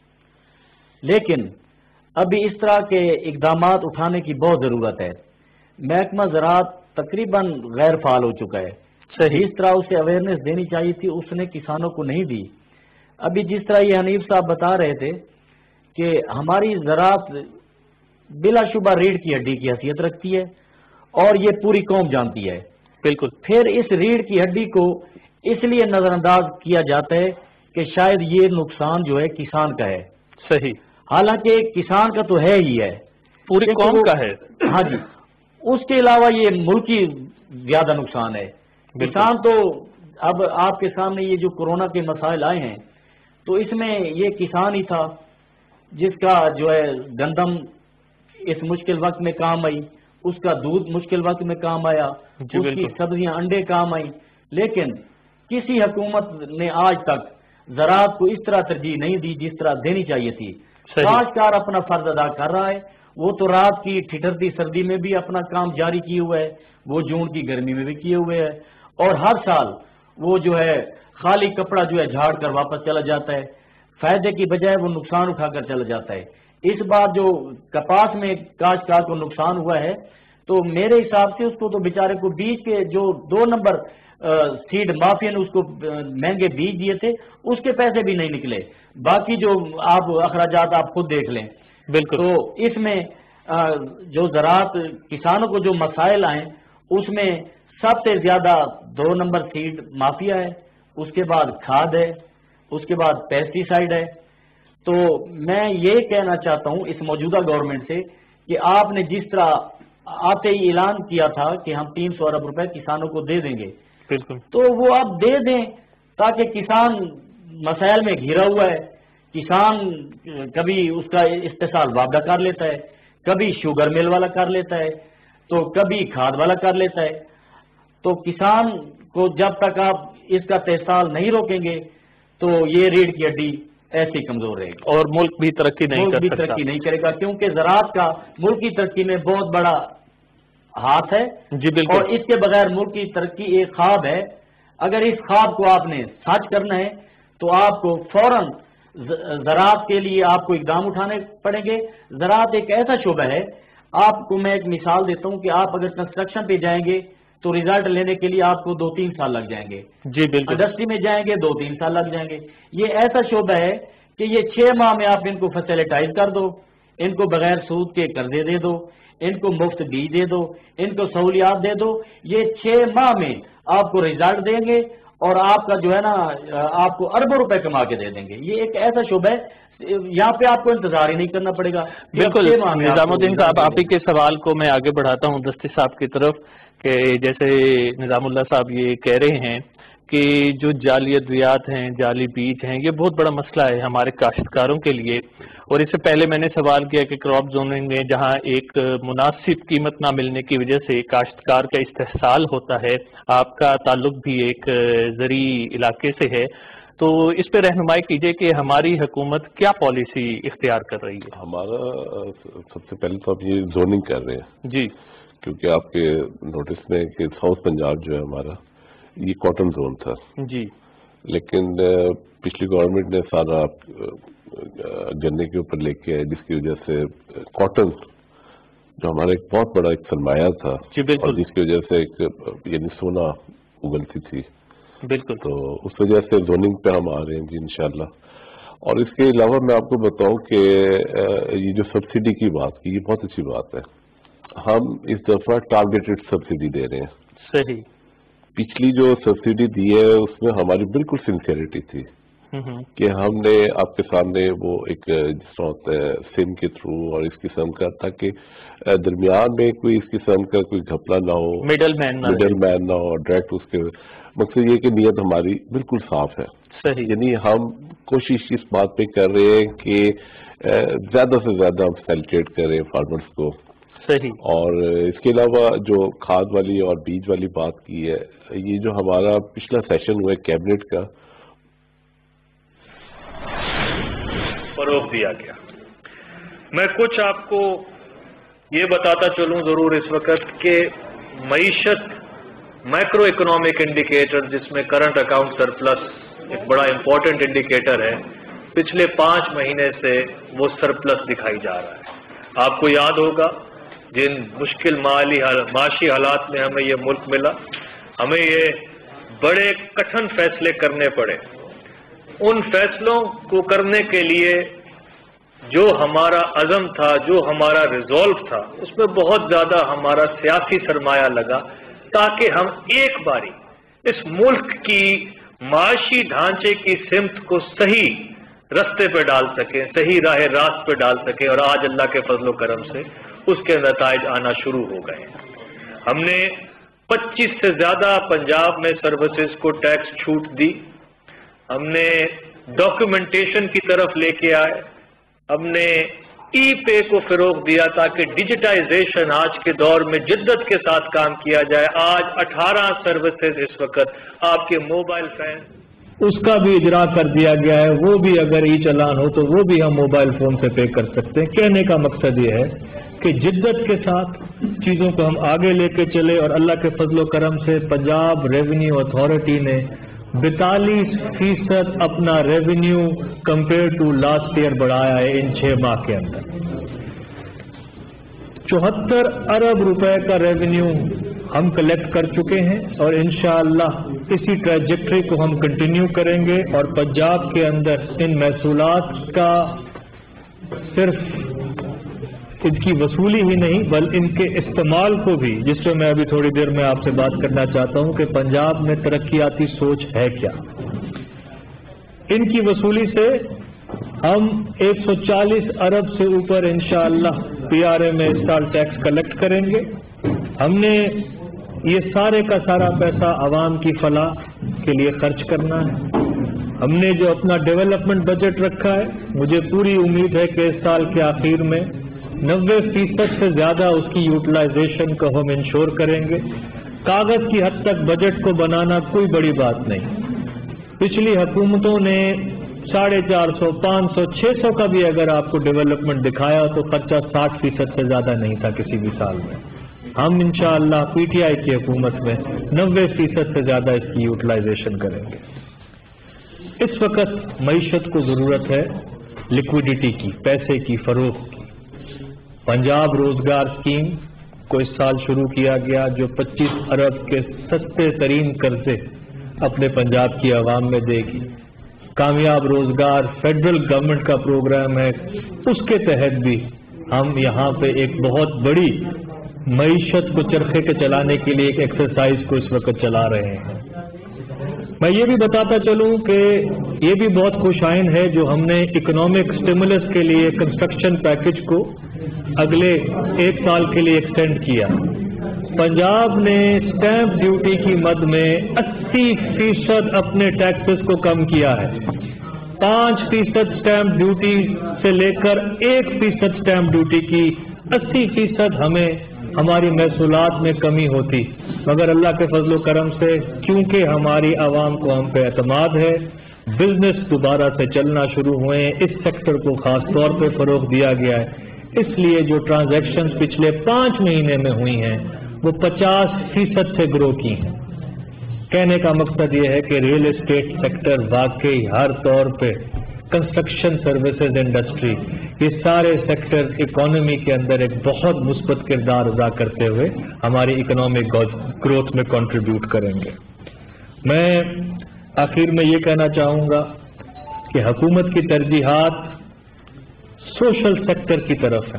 لیکن ابھی اس طرح کے اقدامات اٹھانے کی بہت ضرورت ہے۔ محکمہ زراعت تقریباً غیر فعال ہو چکا ہے، جس طرح اسے اویئرنیس دینی چاہیے تھی اس نے کسانوں کو نہیں دی۔ ابھی جس طرح یہ حنیف صاحب بتا رہے تھے کہ ہماری زراعت بلا شبہ ریڑھ کی ہڈی کی حیثیت رکھتی ہے اور یہ پوری قوم جانتی ہے، بالکل۔ پھر اس ریڑھ کی ہڈی کو اس لیے نظر انداز کیا جاتا ہے کہ شاید یہ نقصان جو ہے کسان کا ہے، صحیح، حالانکہ کسان کا تو ہے ہی ہے، پوری قوم کا ہے، ہاں جی، اس کے علاوہ یہ ملکی زیادہ نقصان ہے۔ کسان تو اب آپ کے سامنے یہ جو کورونا کے مسائل آئے ہیں تو اس میں یہ کسان ہی تھا جس کا جو ہے گندم اس مشکل وقت میں کام آئی، اس کا دودھ مشکل وقت میں کام آیا، اس کی سبزیاں انڈے کام آئی، لیکن کسی حکومت نے آج تک زراعت کو اس طرح ترجیح نہیں دی جس طرح دینی چاہیے تھی۔ کاشتکار اپنا فرض ادا کر رہا ہے، وہ تو رات کی ٹھٹھرتی سردی میں بھی اپنا کام جاری کیے ہوئے ہے، وہ جون کی گرمی میں بھی کیے ہوئے ہے، اور ہر سال وہ جو ہے خالی کپڑا جو ہے جھاڑ کر واپس چلا جاتا ہے، فائدے کی بجائے وہ نقصان اٹھا کر چلا جاتا ہے۔ اس بار جو کپاس میں کاشتکار کو نقصان ہوا ہے تو میرے حساب سے اس کو تو بیچارے کو بیج کے جو دو نمبر سیڈ مافیا نے اس کو مہنگے بیج دیے تھے اس کے پیسے بھی نہیں نکلے، باقی جو آپ اخراجات آپ خود دیکھ لیں، بالکل۔ تو اس میں جو زراعت کسانوں کو جو مسائل آئیں اس میں سب سے زیادہ دو نمبر سیڈ مافیا ہے، اس کے بعد کھاد ہے، اس کے بعد پیسٹی سائڈ ہے۔ تو میں یہ کہنا چاہتا ہوں اس موجودہ گورنمنٹ سے کہ آپ نے جس طرح آتے ہی اعلان کیا تھا کہ ہم تین سو ارب روپے کسانوں کو دے دیں گے، بالکل. تو وہ آپ دے دیں تاکہ کسان مسائل میں گھرا ہوا ہے. کسان کبھی اس کا استحصال وعدہ کر لیتا ہے، کبھی شوگر مل والا کر لیتا ہے، تو کبھی کھاد والا کر لیتا ہے. تو کسان کو جب تک آپ اس کا استحصال نہیں روکیں گے تو یہ ریڑھ کی ہڈی ایسی کمزور رہے گی اور ملک بھی ترقی نہیں ملک کر بھی سکتا. ترقی نہیں کرے گا، کیونکہ زراعت کا ملک کی ترقی میں بہت بڑا ہاتھ ہے. جی بالکل. اور اس کے بغیر ملک کی ترقی ایک خواب ہے. اگر اس خواب کو آپ نے سچ کرنا ہے تو آپ کو فوراً زراعت کے لیے آپ کو اقدام اٹھانے پڑیں گے. زراعت ایک ایسا شعبہ ہے، آپ کو میں ایک مثال دیتا ہوں کہ آپ اگر کنسٹرکشن پہ جائیں گے تو ریزلٹ لینے کے لیے آپ کو دو تین سال لگ جائیں گے. جی بالکل. انڈسٹری میں جائیں گے دو تین سال لگ جائیں گے. یہ ایسا شعبہ ہے کہ یہ چھ ماہ میں آپ ان کو فیسیلیٹائز کر دو، ان کو بغیر سود کے قرضے دے دو، ان کو مفت بیج دے دو، ان کو سہولیات دے دو. یہ چھ ماہ میں آپ کو ریزلٹ دیں گے اور آپ کا جو ہے نا آپ کو اربوں روپے کما کے دے دیں گے. یہ ایک ایسا شعبہ ہے یہاں پہ آپ کو انتظار ہی نہیں کرنا پڑے گا. بالکل. نظام الدین صاحب، آپ ہی کے سوال کو میں آگے بڑھاتا ہوں دستی صاحب کی طرف کہ جیسے نظام اللہ صاحب یہ کہہ رہے ہیں کہ جو جعلی ادویات ہیں، جعلی بیج ہیں، یہ بہت بڑا مسئلہ ہے ہمارے کاشتکاروں کے لیے. اور اس سے پہلے میں نے سوال کیا کہ کراپ زوننگ میں جہاں ایک مناسب قیمت نہ ملنے کی وجہ سے کاشتکار کا استحصال ہوتا ہے، آپ کا تعلق بھی ایک زرعی علاقے سے ہے، تو اس پہ رہنمائی کیجئے کہ ہماری حکومت کیا پالیسی اختیار کر رہی ہے. ہمارا سب سے پہلے تو آپ یہ زوننگ کر رہے ہیں جی، کیونکہ آپ کے نوٹس میں کہ ساؤتھ پنجاب جو ہے ہمارا یہ کاٹن زون تھا. جی. لیکن پچھلی گورنمنٹ نے سارا گنے کے اوپر لے کے آئے، جس کی وجہ سے کاٹن جو ہمارا ایک بہت بڑا ایک سرمایہ تھا، جی بالکل، اور جس کی وجہ سے ایک یعنی سونا اگلتی تھی. بالکل. تو اس وجہ سے زوننگ پہ ہم آ رہے ہیں جی انشاءاللہ. اور اس کے علاوہ میں آپ کو بتاؤں کہ یہ جو سبسڈی کی بات کی، یہ بہت اچھی بات ہے. ہم اس دفعہ ٹارگیٹڈ سبسڈی دے رہے ہیں. صحیح. پچھلی جو سبسڈی دی ہے اس میں ہماری بالکل سنسیئرٹی تھی کہ ہم نے آپ کے سامنے وہ ایک جس طرح ہوتا ہے سم کے تھرو اور اس قسم کا، تاکہ درمیان میں کوئی اس قسم کا کوئی گھپلا نہ ہو، مڈل مین مڈل مین نہ ہو. ڈائریکٹ اس کے مقصد یہ کہ نیت ہماری بالکل صاف ہے. صحیح. یعنی ہم کوشش اس بات پہ کر رہے ہیں کہ زیادہ سے زیادہ ہم فیسیلیٹیٹ کریں فارمرز کو. صحیح. اور اس کے علاوہ جو کھاد والی اور بیج والی بات کی ہے، یہ جو ہمارا پچھلا سیشن ہوا ہے کیبنٹ کا، فروغ دیا گیا. میں کچھ آپ کو یہ بتاتا چلوں ضرور اس وقت کہ معیشت مائکرو اکنامک انڈیکیٹر جس میں کرنٹ اکاؤنٹ سرپلس ایک بڑا امپورٹنٹ انڈیکیٹر ہے، پچھلے پانچ مہینے سے وہ سرپلس دکھائی جا رہا ہے. آپ کو یاد ہوگا جن مشکل مالی معاشی حالات میں ہمیں یہ ملک ملا، ہمیں یہ بڑے کٹھن فیصلے کرنے پڑے. ان فیصلوں کو کرنے کے لیے جو ہمارا عزم تھا، جو ہمارا ریزولو تھا، اس میں بہت زیادہ ہمارا سیاسی سرمایہ لگا تاکہ ہم ایک باری اس ملک کی معاشی ڈھانچے کی سمت کو صحیح رستے پہ ڈال سکیں، صحیح راہ راست پہ ڈال سکیں. اور آج اللہ کے فضل و کرم سے اس کے نتائج آنا شروع ہو گئے. ہم نے پچیس سے زیادہ پنجاب میں سروسز کو ٹیکس چھوٹ دی. ہم نے ڈاکیومنٹیشن کی طرف لے کے آئے. ہم نے ای پے کو فروغ دیا تاکہ ڈیجیٹائزیشن آج کے دور میں جدت کے ساتھ کام کیا جائے. آج اٹھارہ سروسز اس وقت آپ کے موبائل فون اس کا بھی اجرا کر دیا گیا ہے. وہ بھی اگر ای چلان ہو تو وہ بھی ہم موبائل فون سے پے کر سکتے ہیں. کہنے کا مقصد یہ ہے کہ جدت کے ساتھ چیزوں کو ہم آگے لے کے چلے. اور اللہ کے فضل و کرم سے پنجاب ریونیو اتھارٹی نے بیتالیس فیصد اپنا revenue compare to last year بڑھایا ہے ان چھ ماہ کے اندر. چوہتر ارب روپے کا ریونیو ہم کلیکٹ کر چکے ہیں اور انشاءاللہ اسی ٹریجیکٹری کو ہم کنٹینیو کریں گے. اور پنجاب کے اندر ان محصولات کا صرف ان کی وصولی ہی نہیں بلکہ ان کے استعمال کو بھی، جس سے میں ابھی تھوڑی دیر میں آپ سے بات کرنا چاہتا ہوں کہ پنجاب میں ترقیاتی سوچ ہے کیا. ان کی وصولی سے ہم ایک سو چالیس ارب سے اوپر انشاءاللہ پی آر اے میں اس سال ٹیکس کلیکٹ کریں گے. ہم نے یہ سارے کا سارا پیسہ عوام کی فلاح کے لیے خرچ کرنا ہے۔ ہم نے جو اپنا ڈیولپمنٹ بجٹ رکھا ہے، مجھے پوری امید ہے کہ اس سال کے آخر میں نوے فیصد سے زیادہ اس کی یوٹیلائزیشن کو ہم انشور کریں گے۔ کاغذ کی حد تک بجٹ کو بنانا کوئی بڑی بات نہیں۔ پچھلی حکومتوں نے ساڑھے چار سو پانچ سو چھ سو کا بھی اگر آپ کو ڈیولپمنٹ دکھایا تو خرچہ ساٹھ فیصد سے زیادہ نہیں تھا کسی بھی سال میں۔ ہم انشاءاللہ پی ٹی آئی کی حکومت میں نوے فیصد سے زیادہ اس کی یوٹیلائزیشن کریں گے۔ اس وقت معیشت کو ضرورت ہے لیکوڈیٹی کی، پیسے کی، فروخت کی۔ پنجاب روزگار اسکیم کو اس سال شروع کیا گیا جو پچیس ارب کے سستے ترین قرضے اپنے پنجاب کی عوام میں دے گی۔ کامیاب روزگار فیڈرل گورنمنٹ کا پروگرام ہے، اس کے تحت بھی ہم یہاں پہ ایک بہت بڑی معیشت کو چرخے کے چلانے کے لیے ایک ایکسرسائز کو اس وقت چلا رہے ہیں۔ میں یہ بھی بتاتا چلوں کہ یہ بھی بہت خوش آئند ہے جو ہم نے اکنامک سٹیمولس کے لیے کنسٹرکشن پیکج کو اگلے ایک سال کے لیے ایکسٹینڈ کیا۔ پنجاب نے سٹیمپ ڈیوٹی کی مد میں اسی فیصد اپنے ٹیکسز کو کم کیا ہے۔ پانچ فیصد سٹیمپ ڈیوٹی سے لے کر ایک فیصد سٹیمپ ڈیوٹی کی اسی فیصد ہمیں ہماری محصولات میں کمی ہوتی، مگر اللہ کے فضل و کرم سے کیونکہ ہماری عوام کو ہم پہ اعتماد ہے، بزنس دوبارہ سے چلنا شروع ہوئے ہیں، اس سیکٹر کو خاص طور پہ فروغ دیا گیا ہے، اس لیے جو ٹرانزیکشنز پچھلے پانچ مہینے میں ہوئی ہیں وہ پچاس فیصد سے گرو کی ہیں۔ کہنے کا مقصد یہ ہے کہ ریئل اسٹیٹ سیکٹر واقعی ہر طور پہ، کنسٹرکشن سروسز انڈسٹری، یہ سارے سیکٹر اکانومی کے اندر ایک بہت مثبت کردار ادا کرتے ہوئے ہماری اکنامک گروتھ میں کنٹریبیوٹ کریں گے۔ میں آخر میں یہ کہنا چاہوں گا کہ حکومت کی ترجیحات سوشل سیکٹر کی طرف ہے۔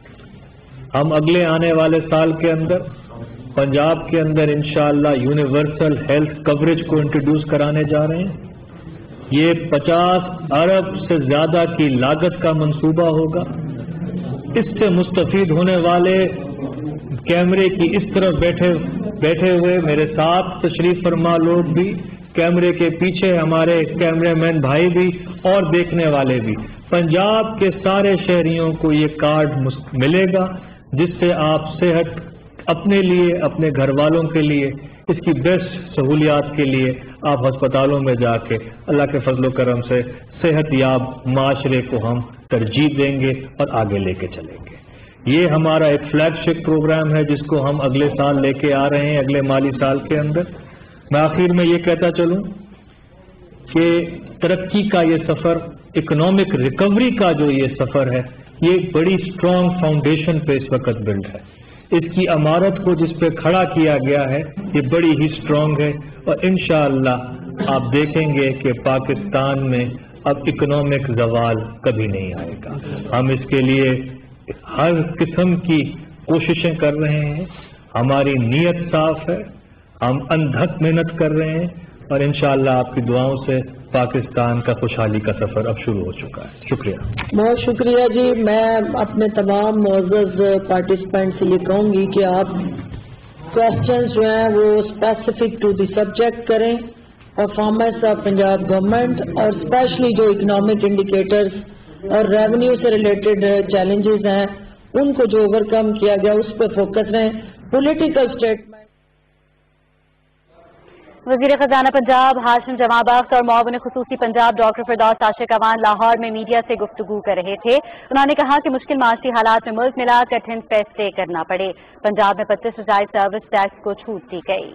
ہم اگلے آنے والے سال کے اندر پنجاب کے اندر انشاءاللہ یونیورسل ہیلتھ کوریج کو انٹروڈیوس کرانے جا رہے ہیں۔ یہ پچاس ارب سے زیادہ کی لاگت کا منصوبہ ہوگا۔ اس سے مستفید ہونے والے کیمرے کی اس طرف بیٹھے بیٹھے ہوئے میرے ساتھ تشریف فرما لوگ بھی، کیمرے کے پیچھے ہمارے کیمرے مین بھائی بھی اور دیکھنے والے بھی، پنجاب کے سارے شہریوں کو یہ کارڈ ملے گا جس سے آپ صحت اپنے لیے، اپنے گھر والوں کے لیے، اس کی بیسٹ سہولیات کے لیے آپ ہسپتالوں میں جا کے اللہ کے فضل و کرم سے صحت یاب معاشرے کو ہم ترجیح دیں گے اور آگے لے کے چلیں گے۔ یہ ہمارا ایک فلیگ شپ پروگرام ہے جس کو ہم اگلے سال لے کے آ رہے ہیں، اگلے مالی سال کے اندر۔ میں آخر میں یہ کہتا چلوں کہ ترقی کا یہ سفر، اکنامک ریکوری کا جو یہ سفر ہے، یہ ایک بڑی اسٹرانگ فاؤنڈیشن پہ اس وقت بلڈ ہے۔ اس کی عمارت کو جس پہ کھڑا کیا گیا ہے یہ بڑی ہی اسٹرانگ ہے، اور انشاءاللہ آپ دیکھیں گے کہ پاکستان میں اب اکنامک زوال کبھی نہیں آئے گا۔ ہم اس کے لیے ہر قسم کی کوششیں کر رہے ہیں، ہماری نیت صاف ہے، ہم اندھک محنت کر رہے ہیں، اور انشاءاللہ آپ کی دعاؤں سے پاکستان کا خوشحالی کا سفر اب شروع ہو چکا ہے۔ شکریہ، بہت شکریہ جی۔ میں اپنے تمام معزز پارٹیسپینٹ سے یہ کہوں گی کہ آپ کوشچنز جو ہیں وہ اسپیسیفک ٹو دی سبجیکٹ کریں، پرفارمنس آف پنجاب گورنمنٹ اور اسپیشلی جو اکنامک انڈیکیٹرز اور ریونیو سے ریلیٹڈ چیلنجز ہیں ان کو جو اوور کم کیا گیا اس پہ فوکس رہیں۔ پولیٹیکل اسٹیٹمنٹ وزیر خزانہ پنجاب ہاشم جمع بخش اور معاون خصوصی پنجاب ڈاکٹر فردوس عاشق اوان لاہور میں میڈیا سے گفتگو کر رہے تھے۔ انہوں نے کہا کہ مشکل معاشی حالات میں ملک ملا کٹھن فیصلے کرنا پڑے۔ پنجاب میں پچیس فضائی سروس ٹیکس کو چھوٹ دی گئی۔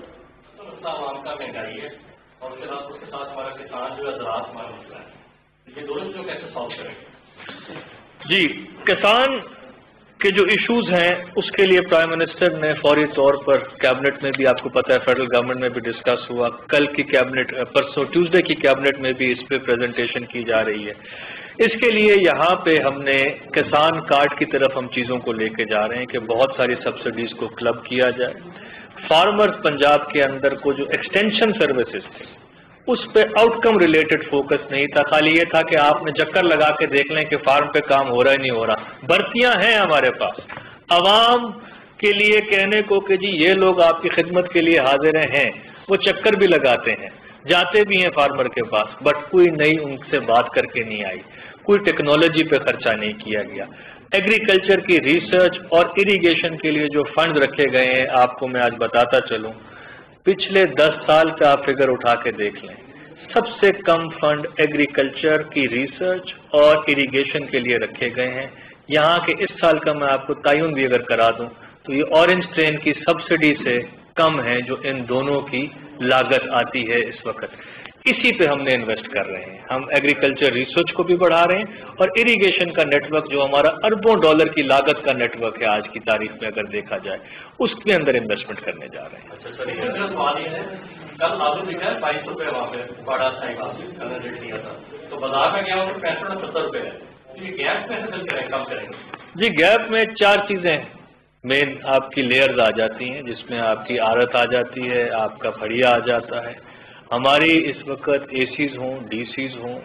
جی، کسان کے جو ایشوز ہیں اس کے لیے پرائم منسٹر نے فوری طور پر کیبنٹ میں بھی، آپ کو پتہ ہے فیڈرل گورنمنٹ میں بھی ڈسکس ہوا، کل کی کیبنٹ پرسوں ٹیوزڈے کی کیبنٹ میں بھی اس پہ پریزنٹیشن کی جا رہی ہے۔ اس کے لیے یہاں پہ ہم نے کسان کارڈ کی طرف ہم چیزوں کو لے کے جا رہے ہیں کہ بہت ساری سبسڈیز کو کلب کیا جائے۔ فارمرز پنجاب کے اندر کو جو ایکسٹینشن سروسز تھے اس پہ آؤٹ کم ریلیٹڈ فوکس نہیں تھا، خالی یہ تھا کہ آپ نے چکر لگا کے دیکھ لیں کہ فارم پہ کام ہو رہا ہے نہیں ہو رہا۔ بھرتیاں ہیں ہمارے پاس، عوام کے لیے کہنے کو کہ جی یہ لوگ آپ کی خدمت کے لیے حاضر ہیں، وہ چکر بھی لگاتے ہیں، جاتے بھی ہیں فارمر کے پاس، بٹ کوئی نئی ان سے بات کر کے نہیں آئی، کوئی ٹیکنالوجی پہ خرچہ نہیں کیا گیا۔ ایگریکلچر کی ریسرچ اور اریگیشن کے لیے جو فنڈ رکھے گئے ہیں، آپ کو میں آج بتاتا چلوں، پچھلے دس سال کا آپ فگر اٹھا کے دیکھ لیں، سب سے کم فنڈ ایگریکلچر کی ریسرچ اور اریگیشن کے لیے رکھے گئے ہیں۔ یہاں کے اس سال کا میں آپ کو تعین بھی اگر کرا دوں تو یہ اورنج ٹرین کی سبسڈی سے کم ہے جو ان دونوں کی لاگت آتی ہے اس وقت۔ اسی پہ ہم نے انویسٹ کر رہے ہیں، ہم ایگریکلچر ریسرچ کو بھی بڑھا رہے ہیں اور اریگیشن کا نیٹ ورک جو ہمارا اربوں ڈالر کی لاگت کا نیٹ ورک ہے آج کی تاریخ میں اگر دیکھا جائے، اس کے اندر انویسٹمنٹ کرنے جا رہے ہیں۔ اچھا سر، میرا سوال یہ ہے، کل آپ نے لکھا ہے بائیس روپے وہاں پہ بڑا سائز آپ نے کلر ریٹ دیا تھا، تو بازار میں کیا ہوگا پینسٹھ اور ستر روپے ہے، یہ گیپ میں حاصل کریں کم کریں گے؟ جی گیپ میں چار چیزیں مین آپ کی لیئرز آ جاتی ہیں، جس میں آپ کی آڑت آ جاتی ہے، آپ کا پھڑیا آ جاتا ہے۔ ہماری اس وقت اے سیز ہوں، ڈی سیز ہوں،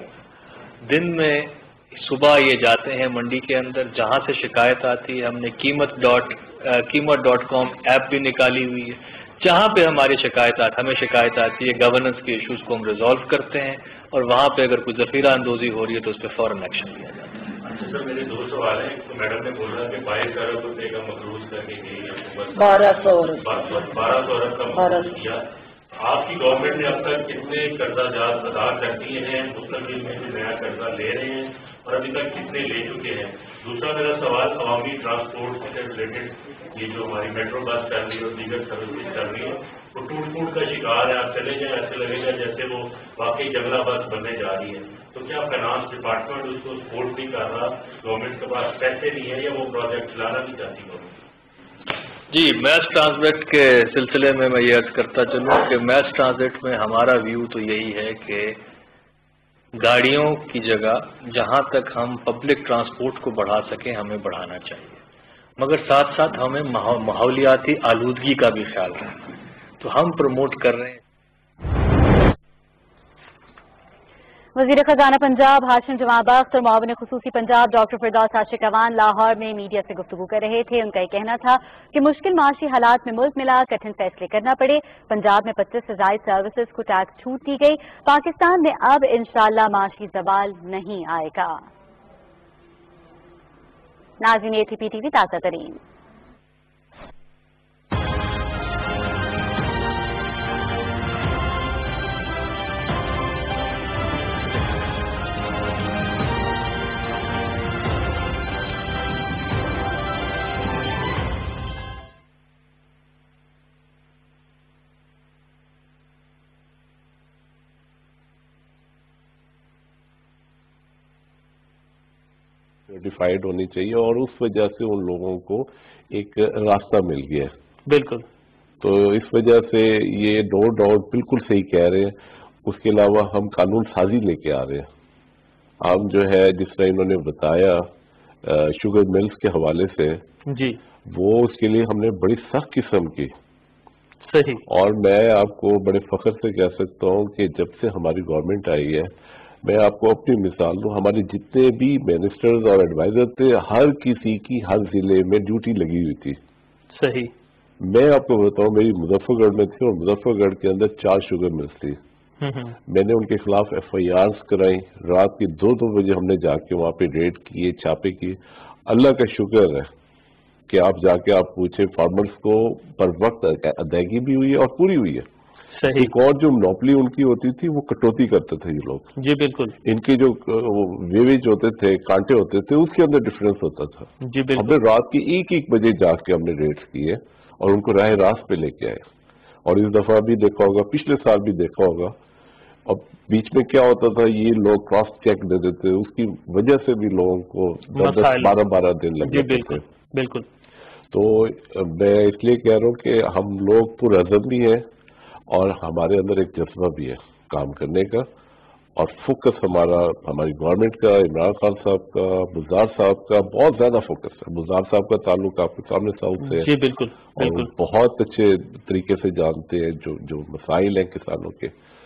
دن میں صبح یہ جاتے ہیں منڈی کے اندر، جہاں سے شکایت آتی ہے ہم نے قیمت ڈاٹ قیمت ڈاٹ کام ایپ بھی نکالی ہوئی ہے، جہاں پہ ہماری شکایت آتی ہمیں شکایت آتی ہے گورننس کے ایشوز کو ہم ریزالو کرتے ہیں، اور وہاں پہ اگر کوئی ذخیرہ اندوزی ہو رہی ہے تو اس پہ فوراً ایکشن لیا جاتا ہے۔ اچھا سر، میرے دو سوال ہیں، تو میڈم نے بولا کہ بائیس ارب روپے کا مقروض کر کے گئی ہے، بارہ سو بارہ سو ارب کا مقروض کیا۔ آپ کی گورنمنٹ نے اب تک کتنے قرضہ جات ادا کر دیے ہیں، مستقبل میں بھی نیا قرضہ لے رہے ہیں، اور ابھی تک کتنے لے چکے ہیں؟ دوسرا میرا سوال عوامی ٹرانسپورٹ سے ریلیٹڈ، یہ جو ہماری میٹرو بس چل رہی ہے اور دیگر سروسز چل رہی ہیں، وہ ٹوٹ پھوٹ کا شکار ہے، آپ چلے جائیں ایسے لگے گا جیسے وہ واقعی جنگلہ بس بننے جا رہی ہے، تو کیا فائنانس ڈپارٹمنٹ اس کو سپورٹ نہیں کر رہا؟ گورنمنٹ کے پاس پیسے نہیں ہے یا وہ پروجیکٹ چلانا نہیں چاہتی گورنمنٹ؟ جی میس ٹرانزٹ کے سلسلے میں میں یہ عرض کرتا چلوں کہ میس ٹرانزٹ میں ہمارا ویو تو یہی ہے کہ گاڑیوں کی جگہ جہاں تک ہم پبلک ٹرانسپورٹ کو بڑھا سکیں ہمیں بڑھانا چاہیے، مگر ساتھ ساتھ ہمیں ماحولیاتی آلودگی کا بھی خیال رکھنا ہے، تو ہم پروموٹ کر رہے ہیں۔ وزیر خزانہ پنجاب ہاشم جمع بخش اور معاون خصوصی پنجاب ڈاکٹر فردوس عاشق اعوان لاہور میں میڈیا سے گفتگو کر رہے تھے۔ ان کا یہ کہنا تھا کہ مشکل معاشی حالات میں ملک ملا کٹھن فیصلے کرنا پڑے۔ پنجاب میں پچیس سے زائد سروسز کو ٹیکس چھوٹ دی گئی۔ پاکستان میں اب انشاءاللہ معاشی زوال نہیں آئے گا۔ ناظرین، A T P T V تازہ ترین۔ سرٹیفائڈ ہونی چاہیے اور اس وجہ سے ان لوگوں کو ایک راستہ مل گیا ہے۔ بالکل، تو اس وجہ سے یہ ڈور ڈور بالکل صحیح کہہ رہے ہیں۔ اس کے علاوہ ہم قانون سازی لے کے آ رہے ہیں۔ ہم جو ہے جس طرح انہوں نے بتایا شوگر ملز کے حوالے سے، جی وہ اس کے لیے ہم نے بڑی سخت قسم کی، صحیح، اور میں آپ کو بڑے فخر سے کہہ سکتا ہوں کہ جب سے ہماری گورنمنٹ آئی ہے، میں آپ کو اپنی مثال دوں، ہمارے جتنے بھی منسٹرز اور ایڈوائزر تھے، ہر کسی کی ہر ضلع میں ڈیوٹی لگی ہوئی تھی۔ صحیح، میں آپ کو بتاؤں میری مظفر گڑھ میں تھی اور مظفر گڑھ کے اندر چار شوگر ملز تھی۔ میں نے ان کے خلاف ایف آئی آرز کرائی، رات کے دو دو بجے ہم نے جا کے وہاں پہ ریڈ کیے، چھاپے کیے۔ اللہ کا شکر ہے کہ آپ جا کے آپ پوچھیں فارمرز کو پر وقت ادائیگی بھی ہوئی ہے اور پوری ہوئی ہے۔ ایک اور جو منوپلی ان کی ہوتی تھی وہ کٹوتی کرتے تھے یہ لوگ، جی بالکل، ان کے جو ویویج ہوتے تھے، کانٹے ہوتے تھے، اس کے اندر ڈفرینس ہوتا تھا۔ جی بالکل، ہم نے رات کے ایک ایک بجے جا کے ہم نے ریڈز کیے اور ان کو راہ راست پہ لے کے آئے، اور اس دفعہ بھی دیکھا ہوگا، پچھلے سال بھی دیکھا ہوگا۔ اور بیچ میں کیا ہوتا تھا، یہ لوگ کراس چیک دے دیتے، اس کی وجہ سے بھی لوگوں کو دس دس بارہ بارہ دن لگ جاتے تھے۔ بالکل، تو میں اس لیے کہہ رہا ہوں کہ ہم لوگ پرعزم بھی ہیں اور ہمارے اندر ایک جذبہ بھی ہے کام کرنے کا، اور فوکس ہمارا ہماری گورنمنٹ کا، عمران خان صاحب کا، بزدار صاحب کا بہت زیادہ فوکس ہے۔ بزدار صاحب کا تعلق آپ کے سامنے ساؤتھ سے ہے، جی بالکل، اور بہت اچھے طریقے سے جانتے ہیں جو جو مسائل ہیں کسانوں کے۔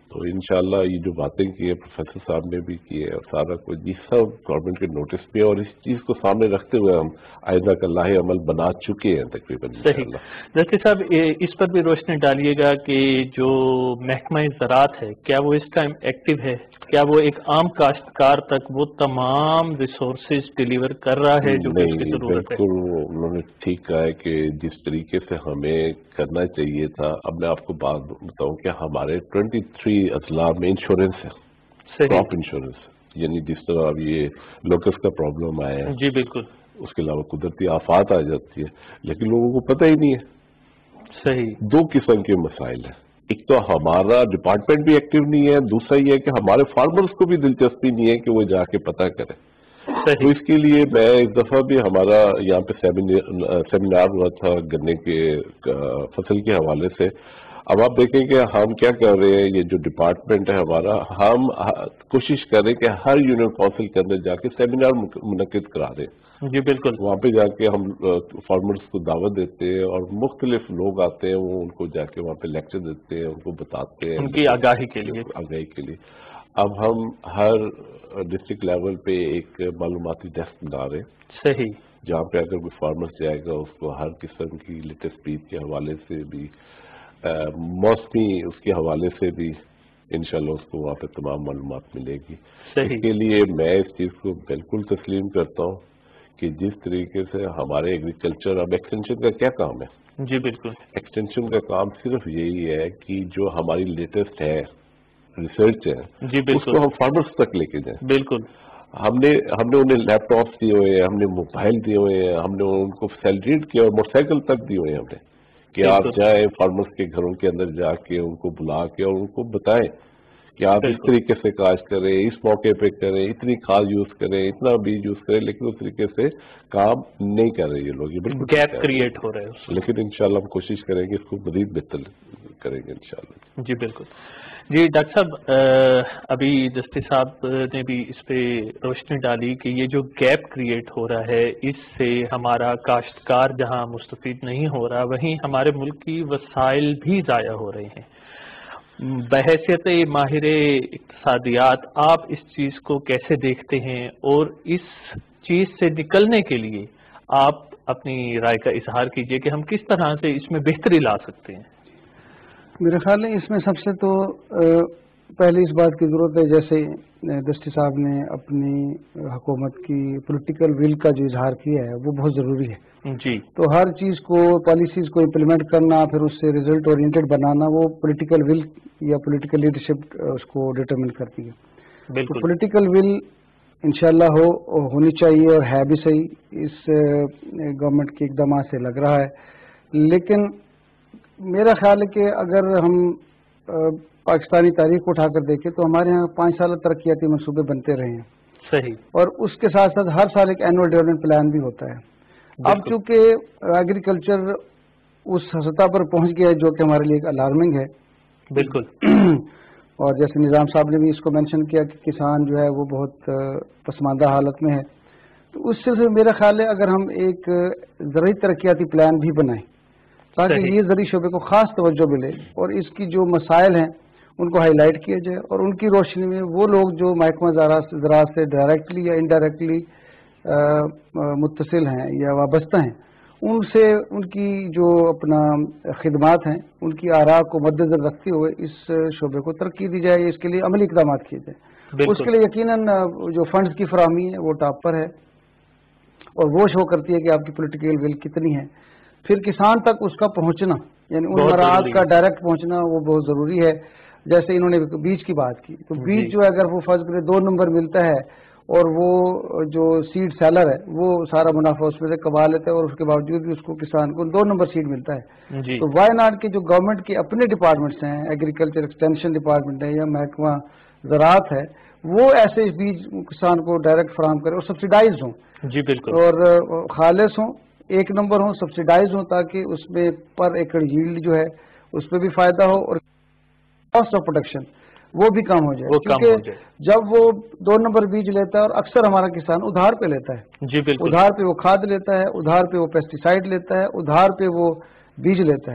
تو इंशाल्लाह ये जो बातें की है प्रोफेसर साहब ने भी की है और सारा कुछ ये सब गवर्नमेंट के नोटिस पे और इस चीज को सामने रखते हुए हम आइंदा का लाहे अमल बना चुके हैं तकरीबन। सही। जस्टिस साहब इस पर भी रोशनी डालिएगा कि जो महकमा ज़राअत है क्या वो इस टाइम एक्टिव है, क्या वो एक आम काश्तकार तक वो तमाम रिसोर्सेज डिलीवर कर रहा है जो कि उसकी जरूरत है? बिल्कुल उन्होंने ठीक कहा है कि जिस तरीके से हमें करना चाहिए था। अब मैं आपको बात बताऊं कि हमारे तेईस अजला में इंश्योरेंस है, क्रॉप इंश्योरेंस, यानी जिस तरह अब ये लोकस का प्रॉब्लम आया है, जी बिल्कुल, उसके अलावा कुदरती आफात आ जाती है, लेकिन लोगों को पता ही नहीं है। सही। दो किस्म के मसाइल हैं, एक तो हमारा डिपार्टमेंट भी एक्टिव नहीं है, दूसरा ये है कि हमारे फार्मर्स को भी दिलचस्पी नहीं है कि वो जाके पता करें। तो इसके लिए मैं इस दफा भी हमारा यहाँ पे सेमिनार सेमिनार हुआ था गन्ने के फसल के हवाले से। अब आप देखें कि हम क्या कर रहे हैं, ये जो डिपार्टमेंट है हमारा, हम कोशिश कर रहे हैं कि हर यूनियन काउंसिल के अंदर जाके सेमिनार मुनक्किद करा रहे हैं। जी बिल्कुल, वहाँ पे जाके हम फार्मर्स को दावत देते हैं और मुख्तलिफ लोग आते हैं, वो उनको जाके वहाँ पे लेक्चर देते हैं, उनको बताते हैं उनकी आगाही के लिए आगाही के लिए अब हम हर डिस्ट्रिक्ट लेवल पे एक मालूमाती डेस्क बना रहे हैं। सही। जहाँ पे अगर कोई फार्मर्स जाएगा उसको हर किस्म की लेटेस्ट बीज के हवाले से भी, मौसमी उसके हवाले से भी इंशाल्लाह उसको वहाँ पे तमाम मालूमात मिलेगी। इसके लिए मैं इस चीज़ को बिल्कुल तस्लीम करता हूँ कि जिस तरीके से हमारे एग्रीकल्चर, अब एक्सटेंशन का क्या काम है? जी बिल्कुल, एक्सटेंशन का काम सिर्फ यही है कि जो हमारी लेटेस्ट है रिसर्च है जी उसको हम फार्मर्स तक लेके जाएं। बिल्कुल, हमने हमने उन्हें लैपटॉप्स दिए हुए हैं, हमने मोबाइल दिए हुए हैं, हमने उनको सैलरीड किया और मोटरसाइकिल तक दिए हुए हैं हमने कि आप जाएं फार्मर्स के घरों के अंदर जाके उनको बुला के और उनको बताएं कि आप इस तरीके से काश्त करें, इस मौके पे करें, इतनी खाद यूज करें, इतना बीज यूज करें, लेकिन उस तरीके से काम नहीं कर रहे ये लोग, ये बिल्कुल गैप क्रिएट हो रहे हैं। लेकिन इंशाल्लाह हम कोशिश करेंगे इसको मजीद बेहतर करेंगे इंशाल्लाह। जी बिल्कुल। जी डॉक्टर साहब, अभी जस्टिस साहब ने भी इस पे रोशनी डाली कि ये जो गैप क्रिएट हो रहा है इससे हमारा काश्तकार जहां मुस्तफीद नहीं हो रहा, वहीं हमारे मुल्क की वसाइल भी ज़ाया हो रहे हैं। बहैसियत माहिर इक्तिसादियात आप इस चीज़ को कैसे देखते हैं और इस चीज़ से निकलने के लिए आप अपनी राय का इजहार कीजिए कि हम किस तरह से इसमें बेहतरी ला सकते हैं? मेरे ख्याल है इसमें सबसे तो पहले इस बात की ज़रूरत है, जैसे दस्ती साहब ने अपनी हुकूमत की पॉलिटिकल विल का जो इजहार किया है वो बहुत ज़रूरी है जी। तो हर चीज़ को, पॉलिसीज़ को इम्प्लीमेंट करना, फिर उससे रिजल्ट ओरिएंटेड बनाना, वो पॉलिटिकल विल या पॉलिटिकल लीडरशिप उसको डिटरमिन करती है। तो पॉलिटिकल विल इंशाल्लाह हो होनी चाहिए और है भी सही, इस गवर्नमेंट के इकदाम से लग रहा है। लेकिन मेरा ख्याल है कि अगर हम पाकिस्तानी तारीख को उठाकर देखें तो हमारे यहाँ पाँच साल तरक्याती मंसूबे बनते रहे हैं। सही। और उसके साथ साथ हर साल एक एनुअल डेवलपमेंट प्लान भी होता है। अब चूंकि एग्रीकल्चर उस सतह पर पहुंच गया है जो कि हमारे लिए एक अलार्मिंग है। बिल्कुल। और जैसे निज़ाम साहब ने भी इसको मेंशन किया कि किसान जो है वो बहुत पसमानदा हालत में है, तो उससे से मेरा ख्याल है अगर हम एक ज़रूरी तरक्याती प्लान भी बनाएं ताकि ये ज़रूरी शोबे को खास तवज्जो मिले और इसकी जो मसाइल हैं उनको हाईलाइट किया जाए और उनकी रोशनी में वो लोग जो महकमा ज़राअत से डायरेक्टली या इनडायरेक्टली मुत्तसिल हैं या वाबस्ता हैं, उनसे उनकी जो अपना खिदमात हैं उनकी आरा को मद्देनजर रखते हुए इस शोबे को तरक्की दी जाए, इसके लिए अमली इक़दाम किए जाए। उसके लिए यकीनन जो फंड्स की फराहमी है वो टॉप पर है और वो शो करती है कि आपकी पॉलिटिकल विल कितनी है। फिर किसान तक उसका पहुंचना, यानी उन मराहत का डायरेक्ट पहुंचना वो बहुत ज़रूरी है। जैसे इन्होंने बीज की बात की, तो बीज जो है अगर वो फर्ज करे दो नंबर मिलता है और वो जो सीड सेलर है वो सारा मुनाफा उसमें से कमा लेता है और उसके बावजूद भी उसको किसान को दो नंबर सीड मिलता है, तो वायनाड के जो गवर्नमेंट के अपने डिपार्टमेंट्स हैं, एग्रीकल्चर एक्सटेंशन डिपार्टमेंट है या महकमा ज़राअत है, वो ऐसे बीज किसान को डायरेक्ट फराहम करे और सब्सिडाइज हों। जी बिल्कुल। और खालिस हों, एक नंबर हो, सब्सिडाइज हो, ताकि उसमें पर एकड़ यील्ड जो है उस पर भी फायदा हो और कॉस्ट ऑफ प्रोडक्शन वो भी कम हो जाए, क्योंकि जब वो दो नंबर बीज लेता है और अक्सर हमारा किसान उधार पे लेता है। जी बिल्कुल। उधार पे वो खाद लेता है, उधार पे वो पेस्टिसाइड लेता है, उधार पे वो बीज लेता है।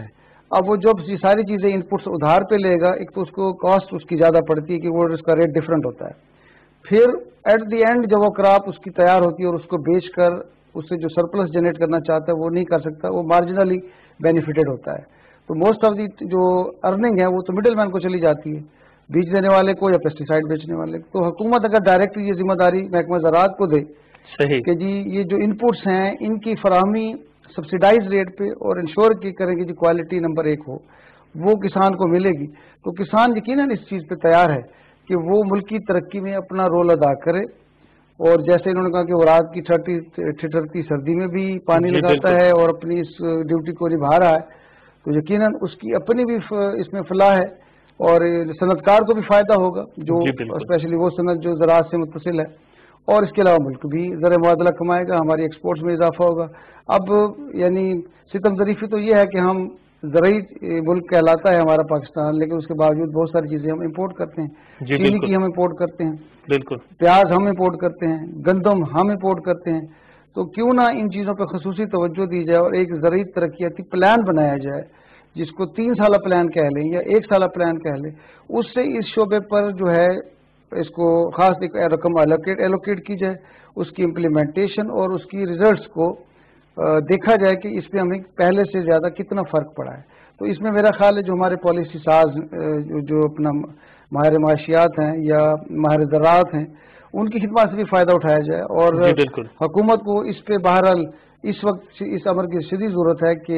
अब वो जब ये सारी चीज़ें इनपुट्स उधार पे लेगा, एक तो उसको कॉस्ट उसकी ज़्यादा पड़ती है कि वो उसका रेट डिफरेंट होता है। फिर एट द एंड जब वो क्रॉप उसकी तैयार होती है और उसको बेचकर उससे जो सरप्लस जनरेट करना चाहता है वो नहीं कर सकता, वो मार्जिनली बेनिफिटेड होता है। तो मोस्ट ऑफ दी जो अर्निंग है वो तो मिडिल मैन को चली जाती है, बीज देने वाले को या पेस्टिसाइड बेचने वाले को। तो हुकूमत अगर डायरेक्ट ये जिम्मेदारी महकमा ज़राअत को दे सही कि जी ये जो इनपुट्स हैं इनकी फराहमी सब्सिडाइज रेट पे और इंश्योर की करेंगे जी क्वालिटी नंबर एक हो, वो किसान को मिलेगी, तो किसान यकीनन इस चीज़ पे तैयार है कि वो मुल्क की तरक्की में अपना रोल अदा करे। और जैसे इन्होंने कहा कि वो रात की ठठी ठिठरती सर्दी में भी पानी लगाता है और अपनी इस ड्यूटी को निभा रहा है, तो यकीनन उसकी अपनी भी इसमें फलाह है और सनतकार को भी फायदा होगा, जो स्पेशली वो सनत जो ज़राअत से मुत्तसिल है। और इसके अलावा मुल्क भी ज़र मुआदला कमाएगा, हमारी एक्सपोर्ट्स में इजाफा होगा। अब यानी सितम ज़रीफ़ी तो ये है कि हम ज़रूरी मुल्क कहलाता है हमारा पाकिस्तान, लेकिन उसके बावजूद बहुत सारी चीज़ें हम इंपोर्ट करते हैं। चीनी की हम इंपोर्ट करते हैं, बिल्कुल, प्याज हम इंपोर्ट करते हैं, गंदम हम इंपोर्ट करते हैं। तो क्यों ना इन चीज़ों पर खसूसी तवज्जो दी जाए और एक ज़रूरी तरक्याती प्लान बनाया जाए, जिसको तीन साल प्लान कह लें या एक साल प्लान कह लें, उससे इस शोबे पर जो है इसको खास एक रकम एलोकेट एलोकेट की जाए, उसकी इम्प्लीमेंटेशन और उसकी रिजल्ट्स को देखा जाए कि इस पे हमें पहले से ज़्यादा कितना फ़र्क पड़ा है। तो इसमें मेरा ख्याल है जो हमारे पॉलिसी साज जो, जो अपना माहिर माशियात हैं या माहिर ज़राअत हैं, उनकी खिदमत से भी फ़ायदा उठाया जाए। और हुकूमत को इस पे बहरहाल इस वक्त इस अमर की शदीद ज़रूरत है कि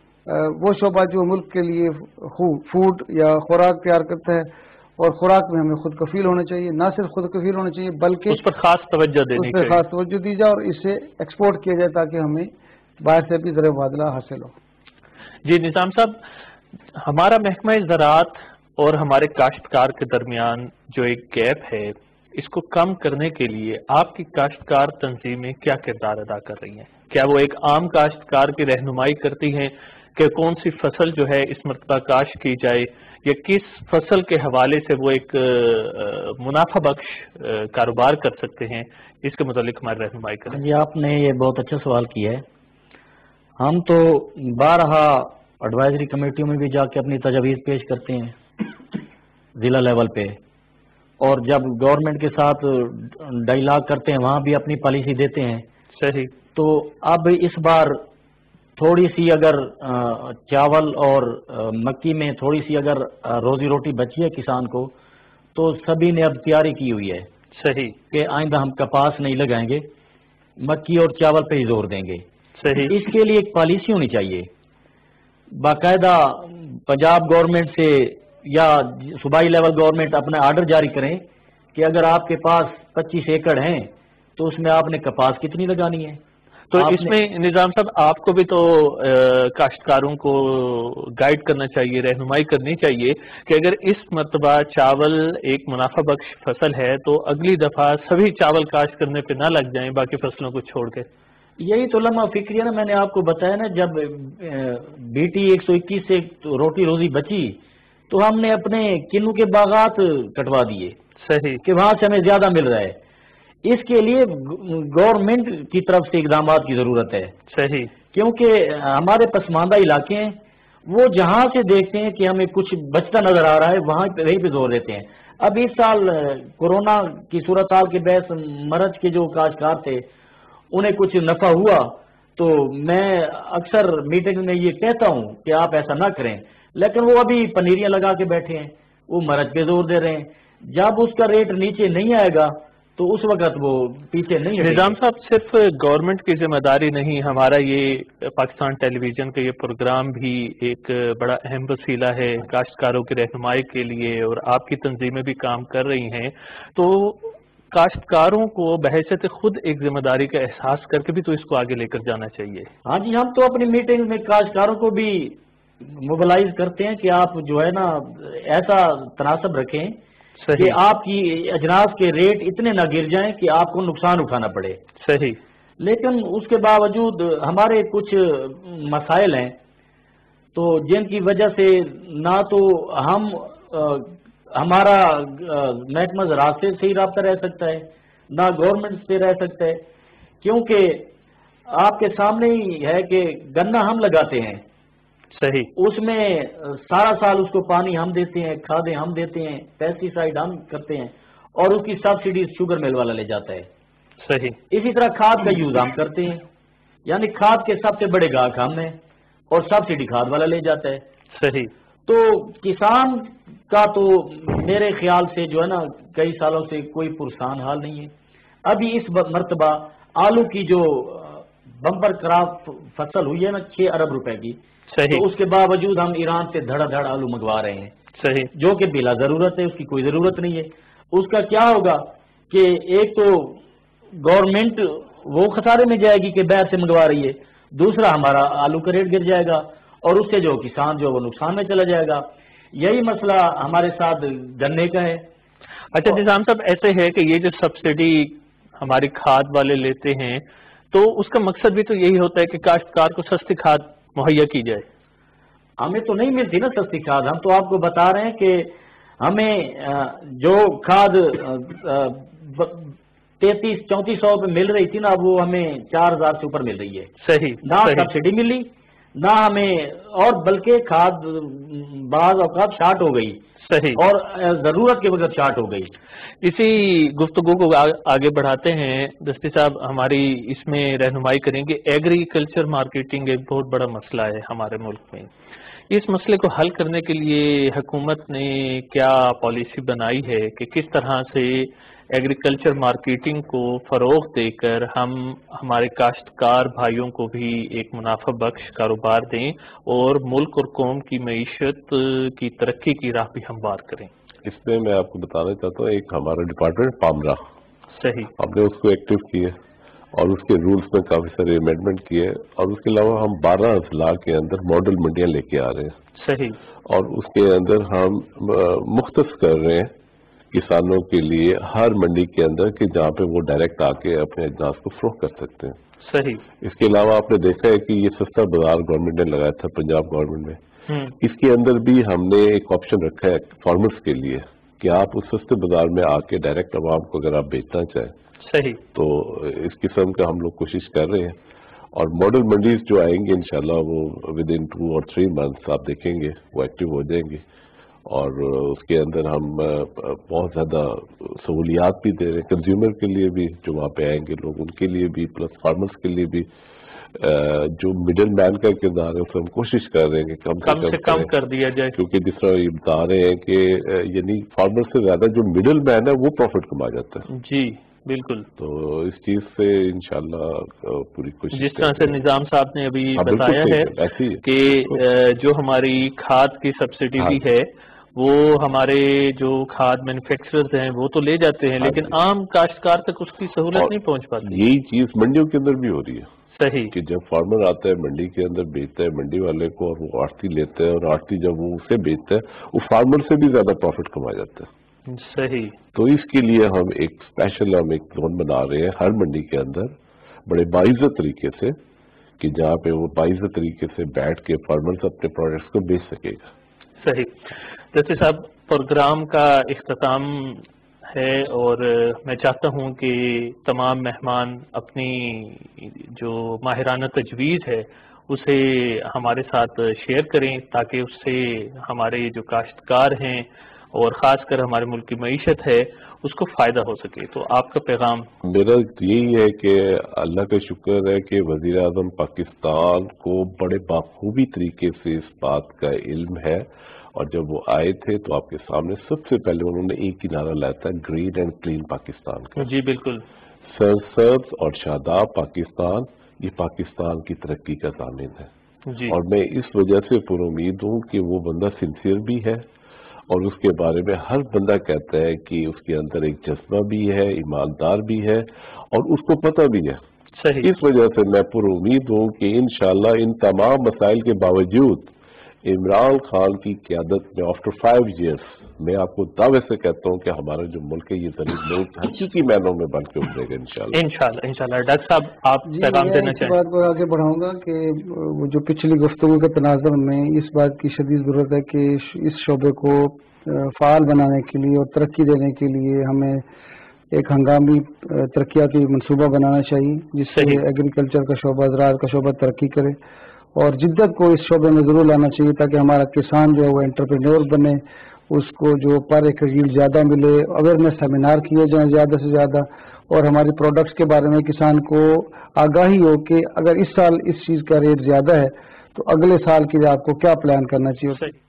वो शोबा जो मुल्क के लिए फूड या खुराक तैयार करता है, और खुराक में हमें खुद कफील होना चाहिए, ना सिर्फ खुद कफील होना चाहिए बल्कि उस पर खास तवज्जो देनी चाहिए, खास तवज्जो दी जाए और इसे एक्सपोर्ट किया जाए ताकि हमें बाहर से भी ज़र मुआदला हासिल हो। जी निज़ाम साहब, हमारा महकमा ज़राअत और हमारे काश्तकार के दरमियान जो एक गैप है, इसको कम करने के लिए आपकी काश्तकार तंजीमें क्या किरदार अदा कर रही हैं? क्या वो एक आम काश्तकार की रहनुमाई करती हैं कि कौन सी फसल जो है इस मरतबा काश्त की जाए, या किस फसल के हवाले से वो एक मुनाफा बख्श कारोबार कर सकते हैं, इसके मुतालिक हमारी रहनुमाई करें? जी आपने ये बहुत अच्छा सवाल किया है। हम तो बारहा एडवाइजरी कमेटियों में भी जाके अपनी तजवीज़ पेश करते हैं ज़िला लेवल पे, और जब गवर्नमेंट के साथ डायलॉग करते हैं वहाँ भी अपनी पॉलिसी देते हैं। सही। तो अब इस बार थोड़ी सी अगर चावल और मक्की में थोड़ी सी अगर रोजी रोटी बची है किसान को, तो सभी ने अब तैयारी की हुई है सही कि आइंदा हम कपास नहीं लगाएंगे, मक्की और चावल पे ही जोर देंगे। सही। इसके लिए एक पॉलिसी होनी चाहिए बाकायदा, पंजाब गवर्नमेंट से या सूबाई लेवल गवर्नमेंट अपना आर्डर जारी करें कि अगर आपके पास पच्चीस एकड़ हैं तो उसमें आपने कपास कितनी लगानी है। तो इसमें निज़ाम साहब आपको भी तो काश्तकारों को गाइड करना चाहिए, रहनुमाई करनी चाहिए कि अगर इस मरतबा चावल एक मुनाफा बख्श फसल है तो अगली दफा सभी चावल काश्त करने पे ना लग जाएं बाकी फसलों को छोड़ के। यही तो लम्हा फिक्र है ना, मैंने आपको बताया ना, जब बीटी एक सौ इक्कीस से रोटी रोजी बची तो हमने अपने किन्नू के बागात कटवा दिए। सही। कि वहां से हमें ज्यादा मिल रहा है। इसके लिए गवर्नमेंट की तरफ से इकदाम की जरूरत है। सही। क्योंकि हमारे पसमानदा इलाके हैं, वो जहां से देखते हैं कि हमें कुछ बचता नजर आ रहा है वहां पे वहीं पे जोर देते हैं। अब इस साल कोरोना की सूरत हाल के बहस मरज के जो काश्तकार थे उन्हें कुछ नफा हुआ, तो मैं अक्सर मीटिंग में ये कहता हूं कि आप ऐसा ना करें, लेकिन वो अभी पनीरियां लगा के बैठे हैं, वो मरज पे जोर दे रहे हैं। जब उसका रेट नीचे नहीं आएगा तो उस वक्त वो पीछे नहीं। निज़ाम साहब, सिर्फ गवर्नमेंट की जिम्मेदारी नहीं, हमारा ये पाकिस्तान टेलीविजन का ये प्रोग्राम भी एक बड़ा अहम वसीला है काश्तकारों की रहनुमाई के लिए, और आपकी तंजीमें भी काम कर रही हैं। तो काश्तकारों को बहैसियत खुद एक जिम्मेदारी का एहसास करके भी तो इसको आगे लेकर जाना चाहिए। हाँ जी, हम तो अपनी मीटिंग में काश्तकारों को भी मोबिलाइज करते हैं कि आप जो है ना ऐसा तनासब रखें कि आपकी अजनास के रेट इतने ना गिर जाएं कि आपको नुकसान उठाना पड़े। सही। लेकिन उसके बावजूद हमारे कुछ मसाइल हैं तो जिनकी वजह से ना तो हम आ, हमारा महकमा ज़राअत से सही राब्ता रह सकता है, ना गवर्नमेंट से रह सकता है, क्योंकि आपके सामने ही है कि गन्ना हम लगाते हैं صحیح، اس میں سارا سال اس کو پانی ہم دیتے ہیں، کھادیں ہم دیتے ہیں، پیسٹی سائڈ ہم کرتے ہیں، اور اس کی سبسڈی شوگر مل والا لے جاتا ہے۔ صحیح، اسی طرح کھاد کا یوز ہم کرتے ہیں، یعنی کھاد کے سب سے بڑے گاہک ہم ہیں، اور سبسڈی کھاد والا لے جاتا ہے۔ صحیح، تو کسان کا تو میرے خیال سے جو ہے نا کئی سالوں سے کوئی پرسان حال نہیں ہے۔ ابھی اس مرتبہ آلو کی جو بمپر کراپ فصل ہوئی ہے نا چھ ارب روپے کی، تو اس کے باوجود ہم ایران سے دھڑا دھڑ آلو منگوا رہے ہیں، صحیح، جو کہ بلا ضرورت ہے، اس کی کوئی ضرورت نہیں ہے۔ اس کا کیا ہوگا کہ ایک تو گورنمنٹ وہ خسارے میں جائے گی کہ باہر سے منگوا رہی ہے، دوسرا ہمارا آلو کا ریٹ گر جائے گا، اور اس سے جو کسان جو وہ نقصان میں چلا جائے گا۔ یہی مسئلہ ہمارے ساتھ گنے کا ہے۔ اچھا نظام صاحب، ایسے ہے کہ یہ جو سبسڈی ہماری کھاد والے لیتے ہیں تو اس کا مقصد بھی تو یہی ہوتا ہے کہ کاشتکار کو سستی کھاد مہیا کی جائے۔ ہمیں تو نہیں ملتی نا سستی کھاد، ہم تو آپ کو بتا رہے ہیں کہ ہمیں جو کھاد تینتیس چونتیس سو پہ مل رہی تھی نا، وہ ہمیں چار ہزار سے اوپر مل رہی ہے۔ صحیح، نہ سبسڈی ملی نہ ہمیں، اور بلکہ کھاد بعض اوقات شارٹ ہو گئی، صحیح، اور ضرورت کے بغیر شارٹ ہو گئی۔ اسی گفتگو کو آگے بڑھاتے ہیں دستی صاحب، ہماری اس میں رہنمائی کریں گے۔ ایگریکلچر مارکیٹنگ ایک بہت بڑا مسئلہ ہے ہمارے ملک میں، اس مسئلے کو حل کرنے کے لیے حکومت نے کیا پالیسی بنائی ہے کہ کس طرح سے ایگریکلچر مارکیٹنگ کو فروغ دے کر ہم ہمارے کاشتکار بھائیوں کو بھی ایک منافع بخش کاروبار دیں اور ملک اور قوم کی معیشت کی ترقی کی راہ بھی ہموار کریں؟ اس میں میں آپ کو بتانا چاہتا ہوں، ایک ہمارا ڈپارٹمنٹ پامرا، صحیح، ہم نے اس کو ایکٹیو کیے اور اس کے رولز میں کافی سارے امینڈمنٹ کیے، اور اس کے علاوہ ہم بارہ اضلاع کے اندر ماڈل منڈیاں لے کے آ رہے ہیں۔ صحیح، اور اس کے اندر ہم مختص کر رہے ہیں کسانوں کے لیے ہر منڈی کے اندر کہ جہاں پہ وہ ڈائریکٹ آ کے اپنے اجناس کو فروخت کر سکتے ہیں۔ صحیح، اس کے علاوہ آپ نے دیکھا ہے کہ یہ سستا بازار گورنمنٹ نے لگایا تھا پنجاب گورنمنٹ نے، اس کے اندر بھی ہم نے ایک آپشن رکھا ہے فارمرز کے لیے کہ آپ اس سستے بازار میں آ کے ڈائریکٹ عوام کو اگر آپ بیچنا چاہیں صحیح، تو اس قسم کا ہم لوگ کوشش کر رہے ہیں۔ اور ماڈل منڈیز جو آئیں گے انشاءاللہ وہ ود ان ٹو اور تھری منتھس آپ دیکھیں گے وہ ایکٹیو ہو جائیں گے، اور اس کے اندر ہم بہت زیادہ سہولیات بھی دے رہے ہیں کنزیومر کے لیے بھی، جو وہاں پہ آئیں گے لوگ ان کے لیے بھی، پلس فارمرز کے لیے بھی۔ جو مڈل مین کا کردار ہے اس ہم کوشش کر رہے ہیں کہ کم کم سے کم کر دیا جائے، کیونکہ جس طرح یہ بتا رہے ہیں کہ یعنی فارمر سے زیادہ جو مڈل مین ہے وہ پروفٹ کما جاتا ہے۔ جی بالکل، تو اس چیز سے انشاءاللہ پوری کوشش، جس طرح سے نظام صاحب نے ابھی بتایا ہے کہ جو ہماری کھاد کی سبسڈی بھی ہے وہ ہمارے جو کھاد مینوفیکچررز ہیں وہ تو لے جاتے ہیں، لیکن عام کاشتکار تک اس کی سہولت نہیں پہنچ پاتی۔ یہی چیز منڈیوں کے اندر بھی ہو رہی ہے، صحیح، کہ جب فارمر آتا ہے منڈی کے اندر بیچتا ہے منڈی والے کو، اور وہ آڑتی لیتا ہے، اور آڑتی جب وہ اسے بیچتا ہے وہ فارمر سے بھی زیادہ پروفٹ کما جاتا ہے۔ صحیح، تو اس کے لیے ہم ایک اسپیشل ہم ایک زون بنا رہے ہیں ہر منڈی کے اندر بڑے باعزت طریقے سے، کہ جہاں پہ وہ باعزت طریقے سے بیٹھ کے فارمرز اپنے پروڈکٹس کو بیچ سکے گا۔ صحیح، جیسے صاحب پروگرام کا اختتام ہے اور میں چاہتا ہوں کہ تمام مہمان اپنی جو ماہرانہ تجویز ہے اسے ہمارے ساتھ شیئر کریں تاکہ اس سے ہمارے جو کاشتکار ہیں اور خاص کر ہمارے ملک کی معیشت ہے اس کو فائدہ ہو سکے۔ تو آپ کا پیغام؟ میرا یہی ہے کہ اللہ کا شکر ہے کہ وزیر اعظم پاکستان کو بڑے بخوبی طریقے سے اس بات کا علم ہے، اور جب وہ آئے تھے تو آپ کے سامنے سب سے پہلے انہوں نے ایک ہی نعرہ لایا تھا، گرین اینڈ کلین پاکستان کا۔ جی بالکل، سرسبز اور شاداب پاکستان یہ پاکستان کی ترقی کا ضامن ہے جی، اور میں اس وجہ سے پر امید ہوں کہ وہ بندہ سنسیئر بھی ہے، اور اس کے بارے میں ہر بندہ کہتا ہے کہ اس کے اندر ایک جذبہ بھی ہے، ایماندار بھی ہے، اور اس کو پتہ بھی ہے۔ صحیح، اس وجہ سے میں پر امید ہوں کہ انشاءاللہ ان تمام مسائل کے باوجود عمران خان کی قیادت میں آفٹر فائیو ایئرس میں آپ کو دعوے سے کہتا ہوں کہ ہمارا جو ملک ہے یہ ضرور ملک حقیقی معنوں میں بن کے ابھرے گا انشاءاللہ انشاءاللہ انشاءاللہ۔ ڈاکٹر صاحب آپ جی پیغام دینا میں اس چاہیں؟ بات کو آگے بڑھاؤں گا کہ وہ جو پچھلی گفتگو کے تناظر میں اس بات کی شدید ضرورت ہے کہ اس شعبے کو فعال بنانے کے لیے اور ترقی دینے کے لیے ہمیں ایک ہنگامی ترقیاتی منصوبہ بنانا چاہیے جس سے ایگریکلچر کا شعبہ، زراعت کا شعبہ ترقی کرے، اور جدت کو اس شعبے میں ضرور لانا چاہیے تاکہ ہمارا کسان جو ہے وہ انٹرپرینور بنے، اس کو جو پر ایکڑ ییلڈ زیادہ ملے، اویئرنیس سیمینار کیے جائیں زیادہ سے زیادہ، اور ہماری پروڈکٹس کے بارے میں کسان کو آگاہی ہو کہ اگر اس سال اس چیز کا ریٹ زیادہ ہے تو اگلے سال کے لیے آپ کو کیا پلان کرنا چاہیے۔